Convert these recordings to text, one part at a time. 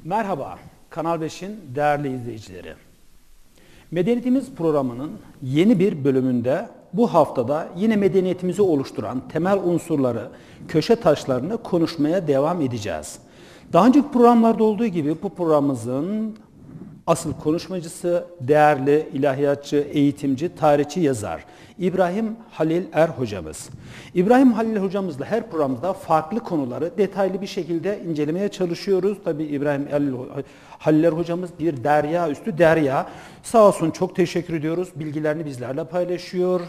Merhaba, Kanal 5'in değerli izleyicileri. Medeniyetimiz programının yeni bir bölümünde bu haftada yine medeniyetimizi oluşturan temel unsurları, köşe taşlarını konuşmaya devam edeceğiz. Daha önceki programlarda olduğu gibi bu programımızın asıl konuşmacısı, değerli ilahiyatçı, eğitimci, tarihçi, yazar İbrahim Halil Er hocamız. İbrahim Halil hocamızla her programda farklı konuları detaylı bir şekilde incelemeye çalışıyoruz. Tabii İbrahim Halil Er hocamız bir derya üstü derya. Sağ olsun, çok teşekkür ediyoruz. Bilgilerini bizlerle paylaşıyor,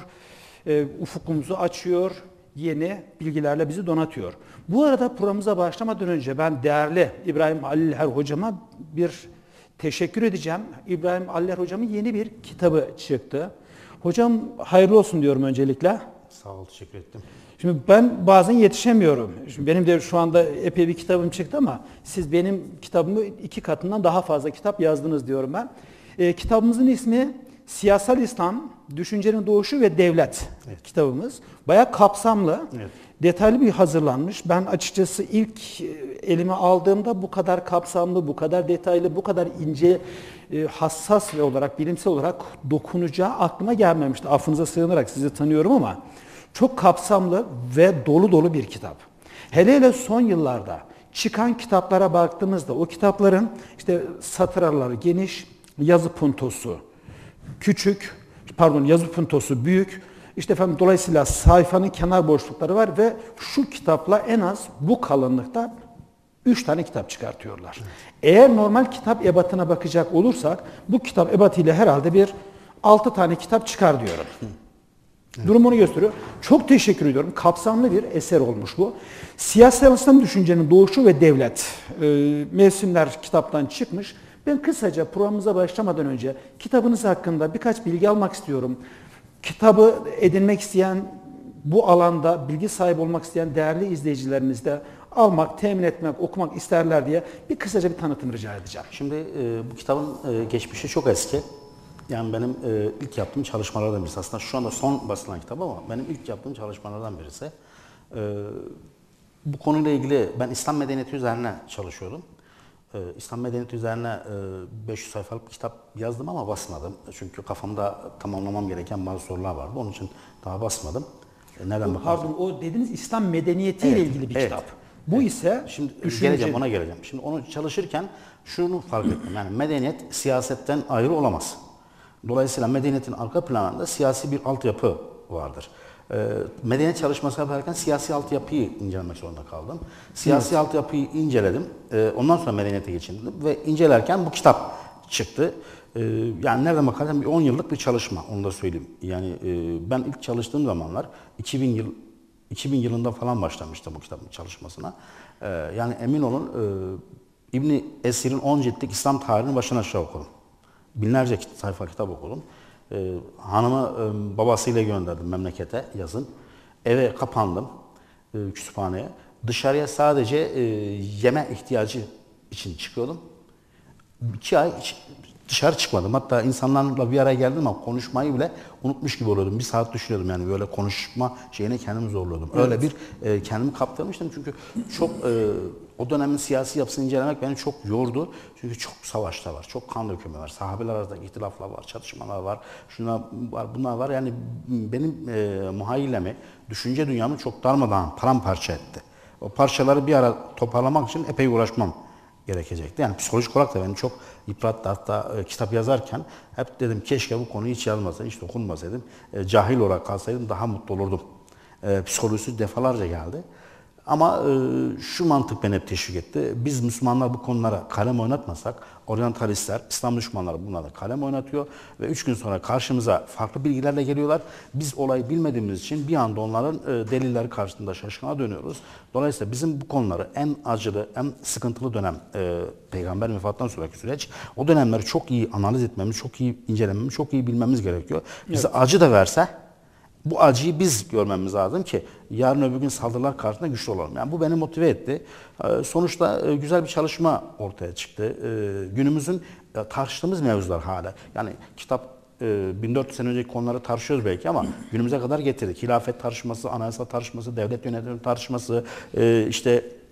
ufukumuzu açıyor, yeni bilgilerle bizi donatıyor. Bu arada programımıza başlamadan önce ben değerli İbrahim Halil Er hocama bir teşekkür edeceğim. İbrahim Aller hocamın yeni bir kitabı çıktı. Hocam hayırlı olsun diyorum öncelikle. Sağ ol, teşekkür ettim. Şimdi ben bazen yetişemiyorum. Şimdi benim de şu anda epey bir kitabım çıktı ama siz benim kitabımı 2 katından daha fazla kitap yazdınız diyorum ben. Kitabımızın ismi Siyasal İslam, Düşüncenin Doğuşu ve Devlet kitabımız. Bayağı kapsamlı. Evet. Detaylı bir hazırlanmış. Ben açıkçası ilk elime aldığımda bu kadar kapsamlı, bu kadar detaylı, bu kadar ince, hassas ve olarak, bilimsel olarak dokunacağı aklıma gelmemişti. Affınıza sığınarak sizi tanıyorum ama çok kapsamlı ve dolu dolu bir kitap. Hele hele son yıllarda çıkan kitaplara baktığımızda o kitapların işte satır araları geniş, yazı puntosu küçük, yazı puntosu büyük. İşte efendim dolayısıyla sayfanın kenar boşlukları var ve şu kitapla en az bu kalınlıkta 3 tane kitap çıkartıyorlar. Eğer normal kitap ebatına bakacak olursak bu kitap ebatıyla herhalde bir 6 tane kitap çıkar diyorum. Durumunu gösteriyor. Çok teşekkür ediyorum. Kapsamlı bir eser olmuş bu. Siyasal İslam Düşüncenin Doğuşu ve Devlet mevsimler kitaptan çıkmış. Ben kısaca programımıza başlamadan önce kitabınız hakkında birkaç bilgi almak istiyorum. Kitabı edinmek isteyen, bu alanda bilgi sahibi olmak isteyen değerli izleyicilerimiz de almak, temin etmek, okumak isterler diye kısaca bir tanıtım rica edeceğim. Şimdi bu kitabın geçmişi çok eski. Yani benim ilk yaptığım çalışmalardan birisi. Aslında şu anda son basılan kitap ama benim ilk yaptığım çalışmalardan birisi. Bu konuyla ilgili ben İslam medeniyeti üzerine çalışıyorum. İslam medeniyeti üzerine 500 sayfalık bir kitap yazdım ama basmadım. Çünkü kafamda tamamlamam gereken bazı sorular vardı. Onun için daha basmadım. Nereden Pardon, o dediğiniz İslam medeniyeti ile ilgili bir kitap. Bu ise şimdi ona geleceğim. Şimdi onu çalışırken şunu fark ettim. Yani medeniyet siyasetten ayrı olamaz. Dolayısıyla medeniyetin arka planında siyasi bir altyapı vardır. Medeniyet çalışması yaparken siyasi altyapıyı incelemek zorunda kaldım. Siyasi altyapıyı inceledim. Ondan sonra medeniyete geçildim ve incelerken bu kitap çıktı. Yani nereden bakarsan bir 10 yıllık bir çalışma, onu da söyleyeyim. Yani ben ilk çalıştığım zamanlar 2000 yılında falan başlamıştım bu kitabın çalışmasına. Yani emin olun İbn Esir'in 10 ciltlik İslam tarihini baştan aşağı okudum. Binlerce sayfa kitap okudum. Hanımı babasıyla gönderdim memlekete yazın. Eve kapandım kütüphaneye. Dışarıya sadece yeme ihtiyacı için çıkıyordum. 2 ay dışarı çıkmadım. Hatta insanlarla bir araya geldim ama konuşmayı bile unutmuş gibi oluyordum. 1 saat düşünüyordum yani böyle konuşma şeyine kendimi zorluyordum. Evet. Öyle bir kendimi kaptırmıştım çünkü çok o dönemin siyasi yapısını incelemek beni çok yordu. Çünkü çok savaşlar var, çok kan dökümü var, sahabeler arasında ihtilaflar var, çatışmalar var, şunlar var, bunlar var. Yani benim muhayyilemi, düşünce dünyamı çok darmadağın, paramparça etti. O parçaları bir ara toparlamak için epey uğraşmam gerekecekti. Yani psikolojik olarak da beni çok yıprattı. Hatta kitap yazarken hep dedim keşke bu konuyu hiç yazmasaydım, hiç dokunmasaydım. Cahil olarak kalsaydım daha mutlu olurdum. Psikolojisi defalarca geldi. Ama şu mantık beni hep teşvik etti. Biz Müslümanlar bu konulara kalem oynatmasak, oryantalistler, İslam düşmanları bunlara kalem oynatıyor ve 3 gün sonra karşımıza farklı bilgilerle geliyorlar. Biz olayı bilmediğimiz için bir anda onların delilleri karşısında şaşkına dönüyoruz. Dolayısıyla bizim bu konuları en acılı, en sıkıntılı dönem Peygamber vefatından sonraki süreç, o dönemleri çok iyi analiz etmemiz, çok iyi incelememiz, çok iyi bilmemiz gerekiyor. Bize acı da verse, bu acıyı biz görmemiz lazım ki yarın öbür gün saldırılar karşısında güçlü olalım. Yani bu beni motive etti. Sonuçta güzel bir çalışma ortaya çıktı. Günümüzün tartıştığımız mevzular hala. Yani kitap 1400 sene önceki konuları tartışıyoruz belki ama günümüze kadar getirdik. Hilafet tartışması, anayasa tartışması, devlet yönetimi tartışması, işte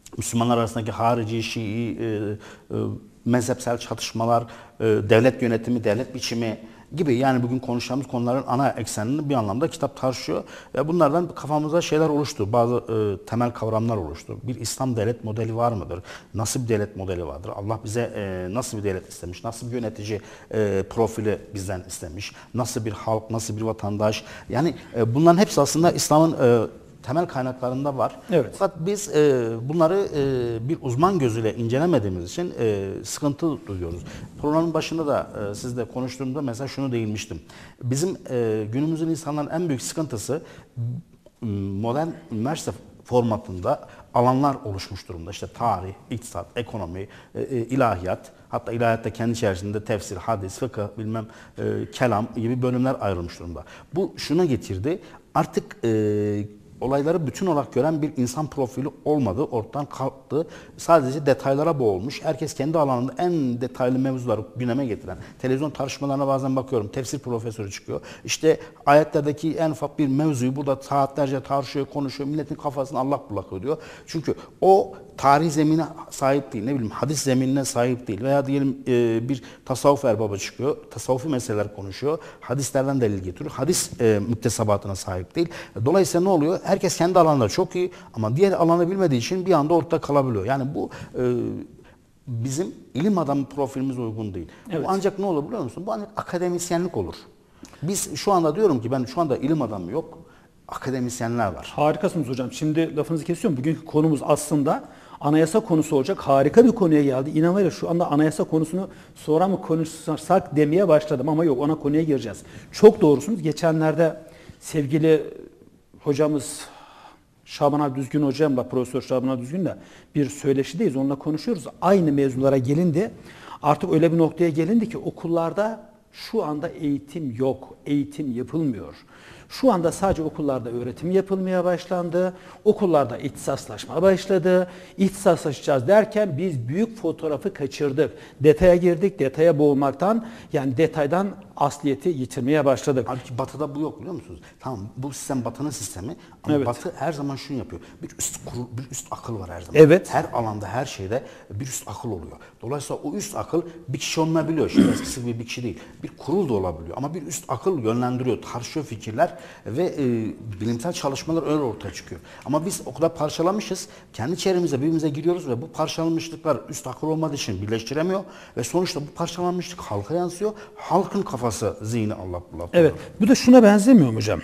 Müslümanlar arasındaki harici, Şii, mezhepsel çatışmalar, devlet yönetimi, devlet biçimi gibi, yani bugün konuşacağımız konuların ana eksenini bir anlamda kitap tartışıyor. Ve bunlardan kafamızda şeyler oluştu. Bazı temel kavramlar oluştu. Bir İslam devlet modeli var mıdır? Nasıl bir devlet modeli vardır? Allah bize nasıl bir devlet istemiş? Nasıl bir yönetici profili bizden istemiş? Nasıl bir halk, nasıl bir vatandaş? Yani bunların hepsi aslında İslam'ın temel kaynaklarında var. Evet. Fakat biz bunları bir uzman gözüyle incelemediğimiz için sıkıntı duyuyoruz. Programın başında da sizle konuştuğumda mesela şunu değinmiştim. Bizim günümüzün insanların en büyük sıkıntısı modern üniversite formatında alanlar oluşmuş durumda. İşte tarih, iktisat, ekonomi, ilahiyat, hatta ilahiyatta kendi içerisinde tefsir, hadis, fıkıh, bilmem kelam gibi bölümler ayrılmış durumda. Bu şuna getirdi. Artık olayları bütün olarak gören bir insan profili olmadı, ortadan kalktı. Sadece detaylara boğulmuş. Herkes kendi alanında en detaylı mevzuları gündeme getiren. Televizyon tartışmalarına bazen bakıyorum. Tefsir profesörü çıkıyor. İşte ayetlerdeki en ufak bir mevzuyu burada saatlerce tartışıyor, konuşuyor. Milletin kafasını allak bullak ediyor. Çünkü o tarih zeminine sahip değil, ne bileyim hadis zeminine sahip değil. Veya diyelim bir tasavvuf erbabı çıkıyor, tasavvufi meseleler konuşuyor, hadislerden delil getiriyor. Hadis müktesebatına sahip değil. Dolayısıyla ne oluyor? Herkes kendi alanında çok iyi ama diğer alanı bilmediği için bir anda ortada kalabiliyor. Yani bu bizim ilim adamı profilimiz uygun değil. Evet. Bu ancak ne olur biliyor musun? Bu ancak akademisyenlik olur. Biz şu anda diyorum ki ben şu anda ilim adamı yok, akademisyenler var. Harikasınız hocam. Şimdi lafınızı kesiyorum. Bugünkü konumuz aslında anayasa konusu olacak. Harika bir konuya geldi. İnanın şu anda anayasa konusunu sonra mı konuşsak demeye başladım ama yok, ona konuya gireceğiz. Çok doğrusunuz. Geçenlerde sevgili hocamız Şaban Ali Düzgün hocamla, Profesör Şaban Ali Düzgün'le bir söyleşideyiz. Onunla konuşuyoruz. Aynı mevzulara gelindi. Artık öyle bir noktaya gelindi ki okullarda şu anda eğitim yok. Eğitim yapılmıyor. Şu anda sadece okullarda öğretim yapılmaya başlandı. Okullarda ihtisaslaşma başladı. İhtisaslaşacağız derken biz büyük fotoğrafı kaçırdık. Detaya girdik. Detaya boğulmaktan, yani detaydan asliyeti yitirmeye başladık. Halbuki Batı'da bu yok biliyor musunuz? Tamam, bu sistem Batı'nın sistemi ama Evet. Batı her zaman şunu yapıyor. Bir üst kurul, bir üst akıl var her zaman. Evet. Her alanda, her şeyde bir üst akıl oluyor. Dolayısıyla o üst akıl bir kişi olmayabiliyor. Şimdi eskisi gibi bir kişi değil. Bir kurul da olabiliyor ama bir üst akıl yönlendiriyor, tartışıyor fikirler ve bilimsel çalışmalar öyle ortaya çıkıyor. Ama biz o kadar parçalamışız. Kendi çevremize, birbirimize giriyoruz ve bu parçalanmışlıklar üst akıl olmadığı için birleştiremiyor ve sonuçta bu parçalanmışlık halka yansıyor. Halkın kafası, zihni allak bullak. Evet. Bu da şuna benzemiyor mu hocam?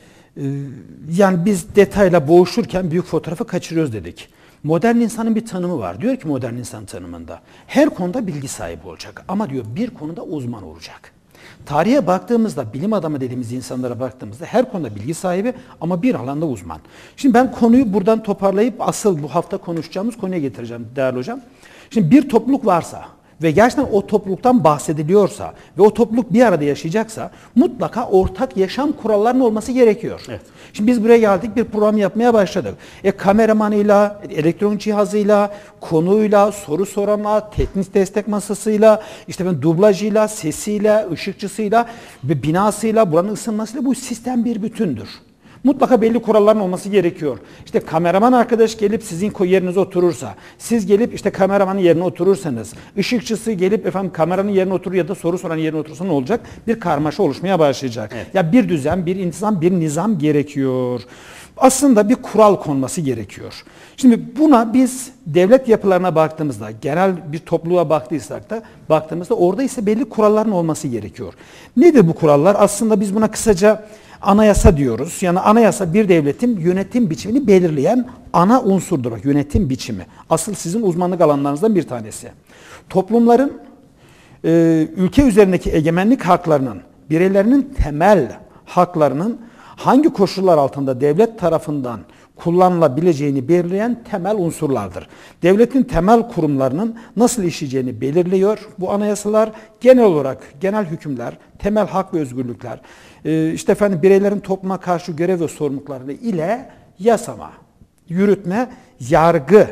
Yani biz detayla boğuşurken büyük fotoğrafı kaçırıyoruz dedik. Modern insanın bir tanımı var. Diyor ki modern insan tanımında her konuda bilgi sahibi olacak ama diyor bir konuda uzman olacak. Tarihe baktığımızda, bilim adamı dediğimiz insanlara baktığımızda her konuda bilgi sahibi ama bir alanda uzman. Şimdi ben konuyu buradan toparlayıp asıl bu hafta konuşacağımız konuya getireceğim değerli hocam. Şimdi bir topluluk varsa ve gerçekten o topluluktan bahsediliyorsa ve o topluluk bir arada yaşayacaksa mutlaka ortak yaşam kurallarının olması gerekiyor. Evet. Şimdi biz buraya geldik, bir program yapmaya başladık. Kameramanıyla, elektronik cihazıyla, konuyla, soru soranla, teknik destek masasıyla, işte ben dublajıyla, sesiyle, ışıkçısıyla ve binasıyla, buranın ısınmasıyla bu sistem bir bütündür. Mutlaka belli kuralların olması gerekiyor. İşte kameraman arkadaş gelip sizin yerinize oturursa, siz gelip işte kameramanın yerine oturursanız, ışıkçısı gelip efendim kameranın yerine oturur ya da soru soran yerine oturursa ne olacak? Bir karmaşa oluşmaya başlayacak. Evet. Ya bir düzen, bir intizam, bir nizam gerekiyor. Aslında bir kural konması gerekiyor. Şimdi buna biz devlet yapılarına baktığımızda, genel bir topluluğa baktığımızda orada ise belli kuralların olması gerekiyor. Nedir bu kurallar? Aslında biz buna kısaca anayasa diyoruz. Yani anayasa bir devletin yönetim biçimini belirleyen ana unsurdur. Yönetim biçimi. Asıl sizin uzmanlık alanlarınızdan bir tanesi. Toplumların ülke üzerindeki egemenlik haklarının, bireylerinin temel haklarının hangi koşullar altında devlet tarafından kullanılabileceğini belirleyen temel unsurlardır. Devletin temel kurumlarının nasıl işleyeceğini belirliyor. Bu anayasalar genel olarak genel hükümler, temel hak ve özgürlükler, işte efendim bireylerin topluma karşı görev ve sorumlulukları ile yasama, yürütme, yargı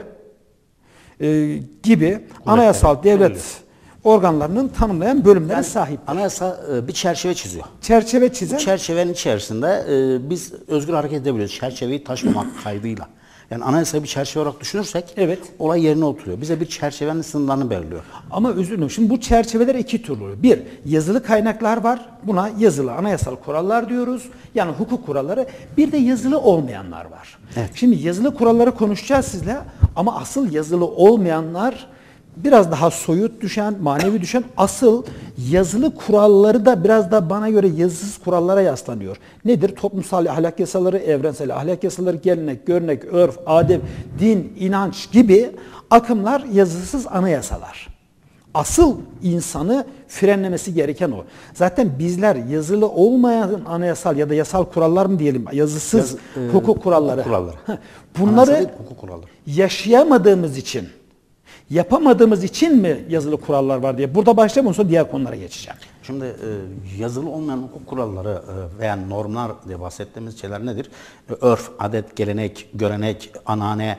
gibi anayasal devlet organlarının tanımlayan bölümlere Yani sahip. Anayasa bir çerçeve çiziyor. Çerçeve çizen. Bu çerçevenin içerisinde biz özgür hareket edebiliyoruz. Çerçeveyi taşmamak kaydıyla. Yani anayasayı bir çerçeve olarak düşünürsek Evet. olay yerine oturuyor. Bize bir çerçevenin sınırlarını belirliyor. Ama özür dilerim. Şimdi bu çerçeveler iki türlü oluyor. Bir, yazılı kaynaklar var. Buna yazılı anayasal kurallar diyoruz. Yani hukuk kuralları. Bir de yazılı olmayanlar var. Evet. Şimdi yazılı kuralları konuşacağız sizle ama asıl yazılı olmayanlar biraz daha soyut düşen, manevi düşen, asıl yazılı kuralları da biraz da bana göre yazısız kurallara yaslanıyor. Nedir? Toplumsal ahlak yasaları, evrensel ahlak yasaları, gelenek, görenek, örf, adem, din, inanç gibi akımlar yazısız anayasalar. Asıl insanı frenlemesi gereken o. Zaten bizler yazılı olmayan anayasal ya da yasal kurallar mı diyelim, yazısız hukuk kuralları. Hukuk kuralları. Bunları Anayasa değil, hukuk kuralları. yaşayamadığımız için, yapamadığımız için mi yazılı kurallar var diye. Burada başlayalım, sonra diğer konulara geçeceğim. Şimdi yazılı olmayan hukuk kuralları veya normlar diye bahsettiğimiz şeyler nedir? Örf, adet, gelenek, görenek, anane,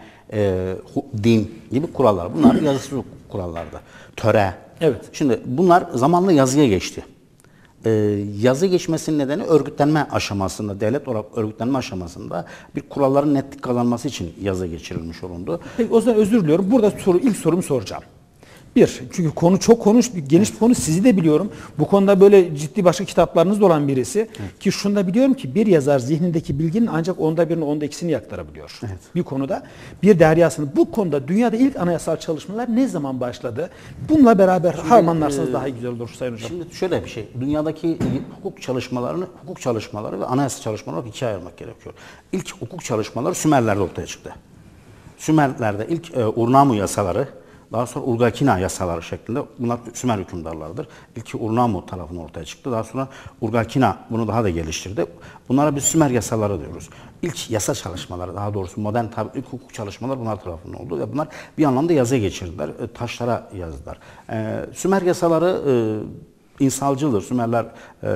din gibi kurallar. Bunlar yazısız hukuk kurallardı. Töre. Evet. Şimdi bunlar zamanla yazıya geçti. Yazı geçmesinin nedeni örgütlenme aşamasında, devlet olarak örgütlenme aşamasında bir kuralların netlik kazanması için yazı geçirilmiş olundu. Peki o zaman özür diliyorum. Burada ilk sorumu soracağım. Bir, çünkü konu çok geniş bir konu, sizi de biliyorum. Bu konuda böyle ciddi başka kitaplarınız da olan birisi. Evet. Ki şunu da biliyorum ki bir yazar zihnindeki bilginin ancak onda birini, onda ikisini aktarabiliyor. Evet. Bir konuda. Bir deryasını. Bu konuda dünyada ilk anayasal çalışmalar ne zaman başladı? Bununla beraber harmanlarsanız daha güzel olur Sayın Hocam. Şimdi şöyle bir şey. Dünyadaki hukuk çalışmaları ve anayasa çalışmaları olarak ikiye ayırmak gerekiyor. İlk hukuk çalışmaları Sümerler'de ortaya çıktı. Sümerler'de ilk Ur-Nammu yasaları, daha sonra Urgakina yasaları şeklinde, bunlar Sümer hükümdarlarıdır. İlk Ur-Nammu tarafından ortaya çıktı. Daha sonra Urgakina bunu daha da geliştirdi. Bunlara biz Sümer yasaları diyoruz. İlk yasa çalışmaları, daha doğrusu modern ilk hukuk çalışmaları bunlar tarafından oldu ve bunlar bir anlamda yazıya geçirdiler. Taşlara yazdılar. Sümer yasaları insancıldır. Sümerler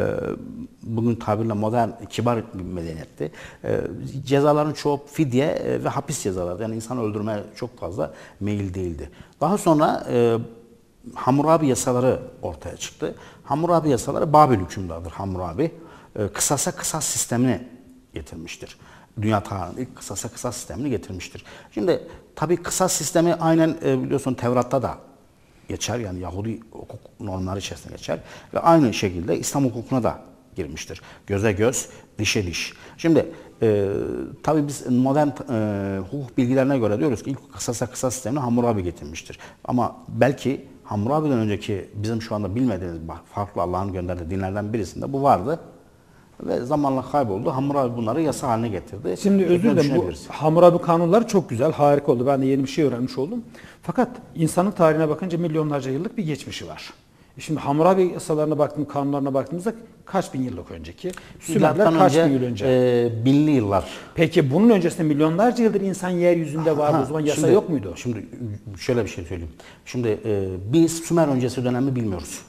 bugün tabirle modern, kibar bir medeniyetti. Cezaların çoğu fidye ve hapis cezalardı. Yani insan öldürmeye çok fazla meyil değildi. Daha sonra Hammurabi yasaları ortaya çıktı. Hammurabi yasaları Babil hükümdarıdır Hammurabi. Kısasa kısas sistemini getirmiştir. Dünya tarihinin ilk kısasa kısas sistemini getirmiştir. Şimdi tabii kısas sistemi aynen biliyorsun Tevrat'ta da geçer, yani Yahudi hukuk normları içerisinde geçer ve aynı şekilde İslam hukukuna da girmiştir. Göze göz, dişe diş. Şimdi tabii biz modern hukuk bilgilerine göre diyoruz ki ilk kısasa kısas sistemini Hammurabi getirmiştir. Ama belki Hammurabi'den önceki bizim şu anda bilmediğimiz farklı Allah'ın gönderdiği dinlerden birisinde bu vardı. Ve zamanla kayboldu. Hammurabi bunları yasa haline getirdi. Şimdi özür dilerim, bu Hammurabi kanunları çok güzel, harika oldu. Ben de yeni bir şey öğrenmiş oldum. Fakat insanlık tarihine bakınca milyonlarca yıllık bir geçmişi var. Şimdi Hammurabi yasalarına baktığımız, kanunlarına baktığımızda kaç bin yıllık önceki? Sümerler kaç bin yıl önce? Binli yıllar. Peki bunun öncesinde milyonlarca yıldır insan yeryüzünde vardı. O zaman yasa yok muydu? Şimdi şöyle bir şey söyleyeyim. Şimdi biz Sümer öncesi dönemi bilmiyoruz.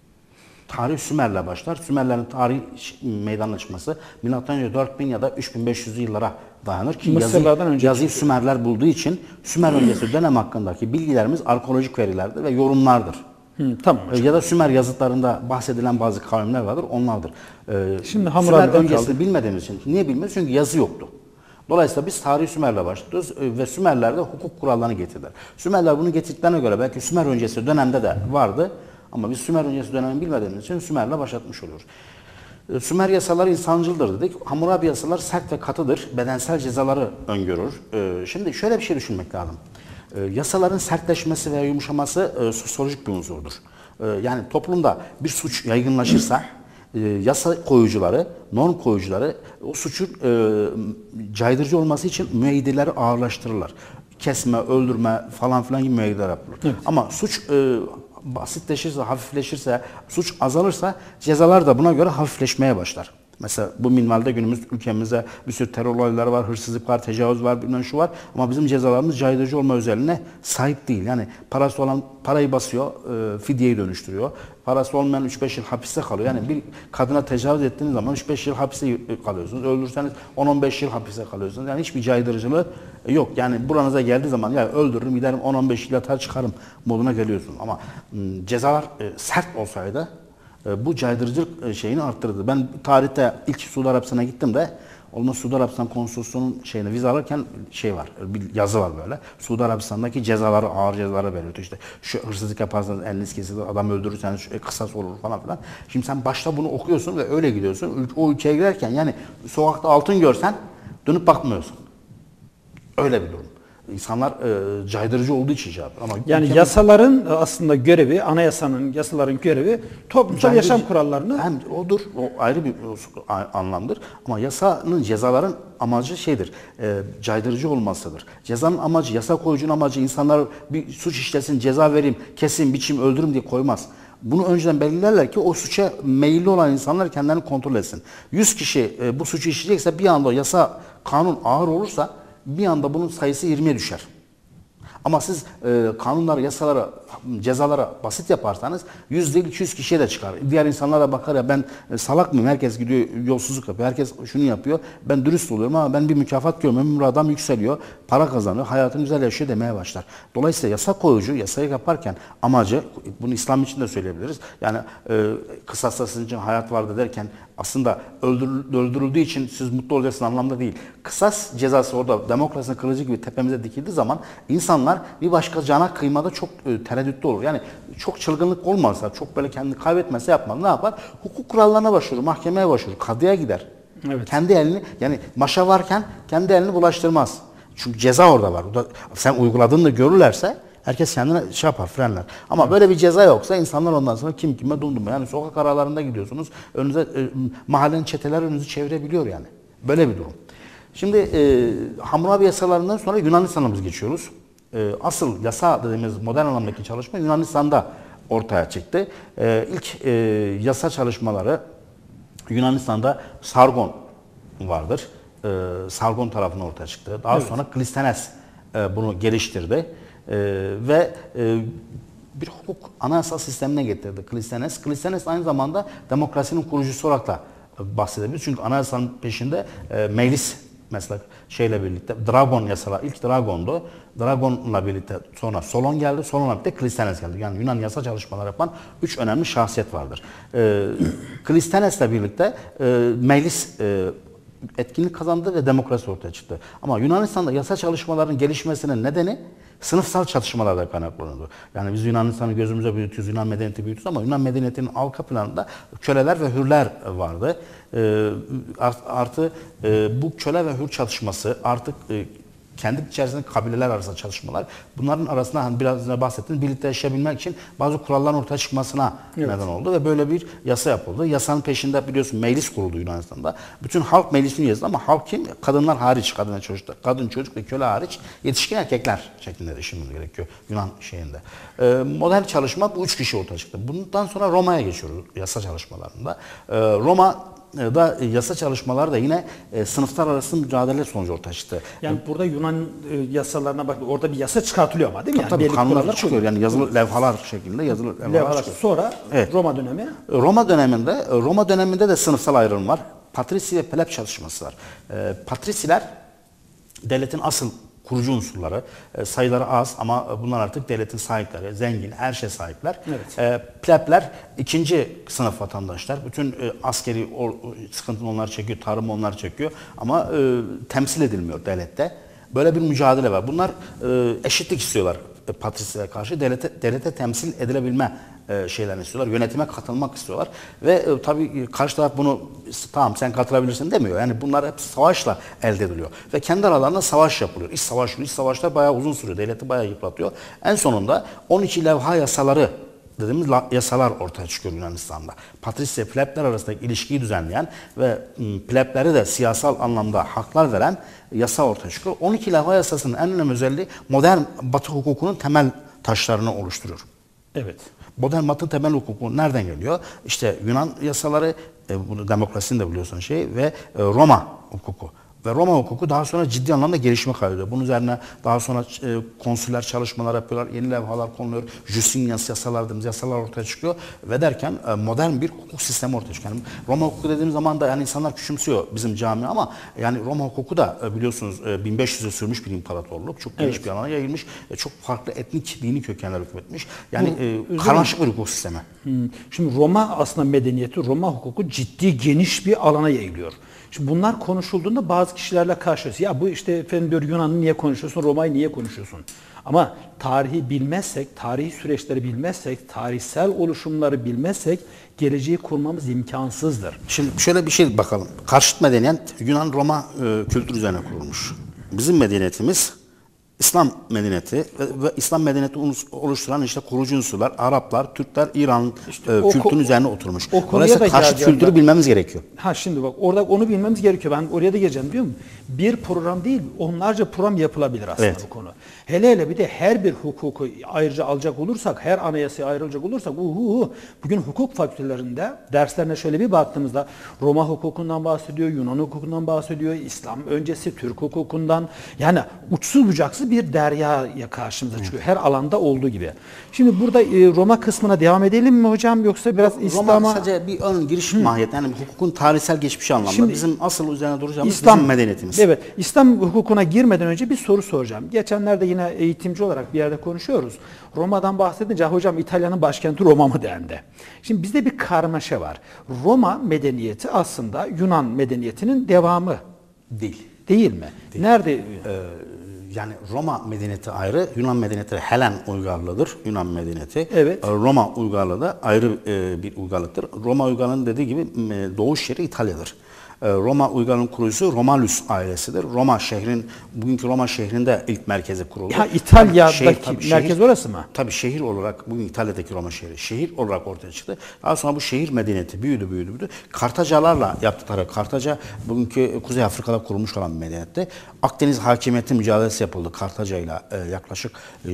Tarih Sümer'le başlar. Sümerlerin tarih meydana çıkması M.Ö. 4000 ya da 3500 yıllara dayanır ki yazıyı Sümerler bulduğu için Sümer öncesi dönem hakkındaki bilgilerimiz arkeolojik verilerdir ve yorumlardır. Tamam. Ya da Sümer yazıtlarında bahsedilen bazı kavimler vardır, onlardır. Şimdi Sümer öncesini bilmediğimiz için. Niye bilmiyoruz? Çünkü yazı yoktu. Dolayısıyla biz tarih Sümer'le başlıyoruz ve Sümerler de hukuk kurallarını getirdiler. Sümerler bunu getirdiklerine göre belki Sümer öncesi dönemde de vardı. Ama biz Sümer öncesi dönemini bilmediğimiz için Sümer'le başlatmış oluyoruz. Sümer yasaları insancıldır dedik. Hammurabi yasaları sert ve katıdır. Bedensel cezaları öngörür. Şimdi şöyle bir şey düşünmek lazım. Yasaların sertleşmesi veya yumuşaması sosyolojik bir unsurdur. Yani toplumda bir suç yaygınlaşırsa yasa koyucuları, norm koyucuları o suçun caydırıcı olması için müeyyideleri ağırlaştırırlar. Kesme, öldürme falan filan gibi müeyyideler yapılır. Evet. Ama suç basitleşirse, hafifleşirse, suç azalırsa cezalar da buna göre hafifleşmeye başlar. Mesela bu minvalde günümüz ülkemizde bir sürü terör olayları var, hırsızlık var, tecavüz var, bilmem şu var. Ama bizim cezalarımız caydırıcı olma özelliğine sahip değil. Yani parası olan parayı basıyor, fidyeyi dönüştürüyor. Parası olmayan 3-5 yıl hapiste kalıyor. Yani bir kadına tecavüz ettiğiniz zaman 3-5 yıl hapiste kalıyorsunuz. Öldürseniz 10-15 yıl hapiste kalıyorsunuz. Yani hiçbir caydırıcılığı yok. Yani buranıza geldiği zaman ya öldürürüm, giderim 10-15 yıl yatar çıkarım moduna geliyorsunuz. Ama cezalar sert olsaydı bu caydırıcılık şeyini arttırdı. Ben tarihte ilk Suudi Arabistan'a gittim de Onun Suudi Arabistan konsoloslığunun şeyine vize alırken şey var, bir yazı var böyle. Suudi Arabistan'daki cezaları, ağır cezaları belirtiyor. İşte şu hırsızlık yaparsanız eliniz kesilir, adam öldürürseniz kısas olur falan filan. Şimdi sen başta bunu okuyorsun ve öyle gidiyorsun. O ülkeye girerken yani sokakta altın görsen dönüp bakmıyorsun. Öyle bir durum. İnsanlar caydırıcı olduğu için şey yapıyor. Ama yani yasaların aslında görevi, yasaların görevi toplumsal yaşam kurallarını... Hem odur, o ayrı bir anlamdır. Ama yasanın, cezaların amacı şeydir, caydırıcı olmasıdır. Cezanın amacı, yasa koyucunun amacı insanlar bir suç işlesin, ceza vereyim, kesin, biçim, öldürüm diye koymaz. Bunu önceden belirlerler ki o suça meyilli olan insanlar kendilerini kontrol etsin. 100 kişi bu suçu işleyecekse bir anda yasa, kanun ağır olursa bir anda bunun sayısı 20'ye düşer. Ama siz kanunları, yasaları, cezalara basit yaparsanız 100 değil 200 kişiye de çıkar. Diğer insanlara bakar ya ben salak mıyım? Herkes gidiyor yolsuzluk yapıyor. Herkes şunu yapıyor. Ben dürüst oluyorum ama ben bir mükafat görmüyorum. Adam yükseliyor, para kazanıyor, hayatını güzel yaşıyor demeye başlar. Dolayısıyla yasa koyucu, yasayı yaparken amacı, bunu İslam için de söyleyebiliriz. Yani kısasta sizin için hayat vardı derken aslında öldürüldüğü için siz mutlu olacaksınız anlamda değil. Kısas cezası orada demokrasinin kılıcı gibi tepemize dikildiği zaman insanlar bir başka cana kıymada çok tereddütlü olur. Yani çok çılgınlık olmazsa, çok böyle kendini kaybetmezse yapmaz. Ne yapar? Hukuk kurallarına başvurur, mahkemeye başvurur, kadıya gider. Evet. Kendi elini, yani maşa varken kendi elini bulaştırmaz. Çünkü ceza orada var. Sen uyguladığını görürlerse herkes kendine şey yapar, frenler. Ama böyle bir ceza yoksa insanlar ondan sonra kim kime dumdum. Yani sokak aralarında gidiyorsunuz. Önünüze mahallenin çeteler önünüzü çevirebiliyor yani. Böyle bir durum. Şimdi Hammurabi yasalarından sonra Yunanistan'a biz geçiyoruz. Asıl yasa dediğimiz modern anlamdaki çalışma Yunanistan'da ortaya çıktı. İlk yasa çalışmaları Yunanistan'da Sargon vardır. Sargon tarafından ortaya çıktı. Daha sonra Klistenes bunu geliştirdi. Ve bir hukuk anayasal sistemine getirdi Klistenes. Klistenes aynı zamanda demokrasinin kurucusu olarak da bahsedebiliriz. Çünkü anayasanın peşinde meclis mesela şeyle birlikte Dragon yasalar ilk Dragon'du. Dragon'la birlikte sonra Solon geldi. Solon'la birlikte Klistenes geldi. Yani Yunan yasa çalışmaları yapan 3 önemli şahsiyet vardır. Klistenes'le birlikte meclis etkinlik kazandı ve demokrasi ortaya çıktı. Ama Yunanistan'da yasa çalışmalarının gelişmesinin nedeni sınıfsal çatışmalarla kaynaklanıyordu. Yani biz Yunanistan'ı gözümüze büyütüyoruz, Yunan medeniyeti büyütüyoruz ama Yunan medeniyetinin arka planında köleler ve hürler vardı. Artı bu köle ve hür çatışması artık kendi içerisinde kabileler arasında çalışmalar. Bunların arasında hani biraz önce bahsettiğim birlikte yaşayabilmek için bazı kuralların ortaya çıkmasına neden oldu ve böyle bir yasa yapıldı. Yasanın peşinde biliyorsun meclis kuruldu Yunanistan'da. Bütün halk meclisini yazdı ama halk kim? Kadınlar hariç, kadın çocuk ve köle hariç yetişkin erkekler şeklinde düşünmemiz gerekiyor Yunan şeyinde. Modern çalışma bu 3 kişi ortaya çıktı. Bundan sonra Roma'ya geçiyoruz yasa çalışmalarında. Roma'da yasa çalışmaları da yine sınıflar arası mücadele sonucu ortaya çıktı. Yani burada Yunan yasalarına bak, orada bir yasa çıkartılıyor ama değil mi? Tabii kanunlar çıkıyor. Yani yazılı levhalar şeklinde yazılı levhalar çıkıyor. Sonra Roma dönemi. Roma döneminde de sınıfsal ayrım var. Patrisi ve pleb çalışması var. Patrisiler devletin asıl kurucu unsurları, sayıları az ama bunlar artık devletin sahipleri, zengin, her şeye sahipler. Evet. Plebler ikinci sınıf vatandaşlar. Bütün askeri sıkıntını onlar çekiyor, tarımı onlar çekiyor ama temsil edilmiyor devlette. Böyle bir mücadele var. Bunlar eşitlik istiyorlar patrisilere karşı. Devlete temsil edilebilme şeylerini istiyorlar. Yönetime katılmak istiyorlar. Ve tabii karşı taraf bunu tamam sen katılabilirsin demiyor. Yani bunlar hep savaşla elde ediliyor. Ve kendi aralarında savaş yapılıyor. İç savaşlar bayağı uzun sürüyor. Devleti bayağı yıpratıyor. En sonunda 12 levha yasaları dediğimiz yasalar ortaya çıkıyor Yunanistan'da. Patris ve plebler arasındaki ilişkiyi düzenleyen ve plebleri de siyasal anlamda haklar veren yasa ortaya çıkıyor. 12 levha yasasının en önemli özelliği modern Batı hukukunun temel taşlarını oluşturuyor. Evet. Modern Batı temel hukuku nereden geliyor? İşte Yunan yasaları, bunu demokrasinin de biliyorsun ve Roma hukuku. Ve Roma hukuku daha sonra ciddi anlamda gelişme kaydediyor. Bunun üzerine daha sonra konsüller çalışmalar yapıyorlar, yeni levhalar konuluyor, Justinianus yasalar dediğimiz yasalar ortaya çıkıyor ve derken modern bir hukuk sistemi ortaya çıkıyor. Yani Roma hukuku dediğimiz zaman da yani insanlar küçümsüyor bizim cami ama yani Roma hukuku da biliyorsunuz 1500'e sürmüş bir imparatorluk, çok geniş bir alana yayılmış, çok farklı etnik, dini kökenler hükmetmiş. Yani karmaşık bir hukuk sistemi. Şimdi Roma aslında medeniyeti, Roma hukuku ciddi geniş bir alana yayılıyor. Şimdi bunlar konuşulduğunda bazı kişilerle karşılaşıyoruz. Ya bu işte efendim diyor Yunan'ı niye konuşuyorsun, Roma'yı niye konuşuyorsun? Ama tarihi bilmezsek, tarihi süreçleri bilmezsek, tarihsel oluşumları bilmezsek geleceği kurmamız imkansızdır. Şimdi şöyle bir şey bakalım. Karşıt medeniyet Yunan-Roma kültürü üzerine kurulmuş. Bizim medeniyetimiz İslam medeniyeti ve İslam medeniyeti oluşturan işte kurucu unsurlar, Araplar, Türkler, İran kültürünün üzerine oturmuş. Dolayısıyla karşıt kültürü bilmemiz gerekiyor. Ha şimdi bak orada onu bilmemiz gerekiyor. Ben oraya da geleceğim biliyor musun? Bir program değil, onlarca program yapılabilir aslında Evet. bu konu. Hele bir de her bir hukuku ayrıca alacak olursak, her anayasaya ayrılacak olursak, bugün hukuk fakültelerinde derslerine şöyle bir baktığımızda Roma hukukundan bahsediyor, Yunan hukukundan bahsediyor, İslam öncesi Türk hukukundan, yani uçsuz bucaksız bir deryaya karşımıza çıkıyor. Her alanda olduğu gibi. Şimdi burada Roma kısmına devam edelim mi hocam, yoksa biraz İslam'a... Roma sadece bir ön giriş mahiyeti. Yani hukukun tarihsel geçmişi anlamında. Şimdi, bizim asıl üzerine duracağımız İslam bizim medeniyetimiz. Evet. İslam hukukuna girmeden önce bir soru soracağım. Geçenlerde yine eğitimci olarak bir yerde konuşuyoruz. Roma'dan bahsedince hocam İtalya'nın başkenti Roma mı dendi. Şimdi bizde bir karmaşa var. Roma medeniyeti aslında Yunan medeniyetinin devamı. Değil. Değil mi? Değil. Nerede? Yani Roma medeniyeti ayrı, Yunan medeniyeti Helen uygarlığıdır. Yunan medeniyeti. Evet. Roma uygarlığı da ayrı bir uygarlıktır. Roma uygarlığının dediği gibi doğuş yeri İtalya'dır. Roma uygarlığının kurucusu Romulus ailesidir. Roma şehrin, bugünkü Roma şehrinde ilk merkezi kuruldu. Ya İtalya'daki merkez orası mı? Tabii şehir olarak, bugün İtalya'daki Roma şehri, şehir olarak ortaya çıktı. Daha sonra bu şehir medeniyeti büyüdü. Kartacalarla yaptıkları, Kartaca bugünkü Kuzey Afrika'da kurulmuş olan bir medeniyetti. Akdeniz hakimiyeti mücadelesi yapıldı Kartaca ile yaklaşık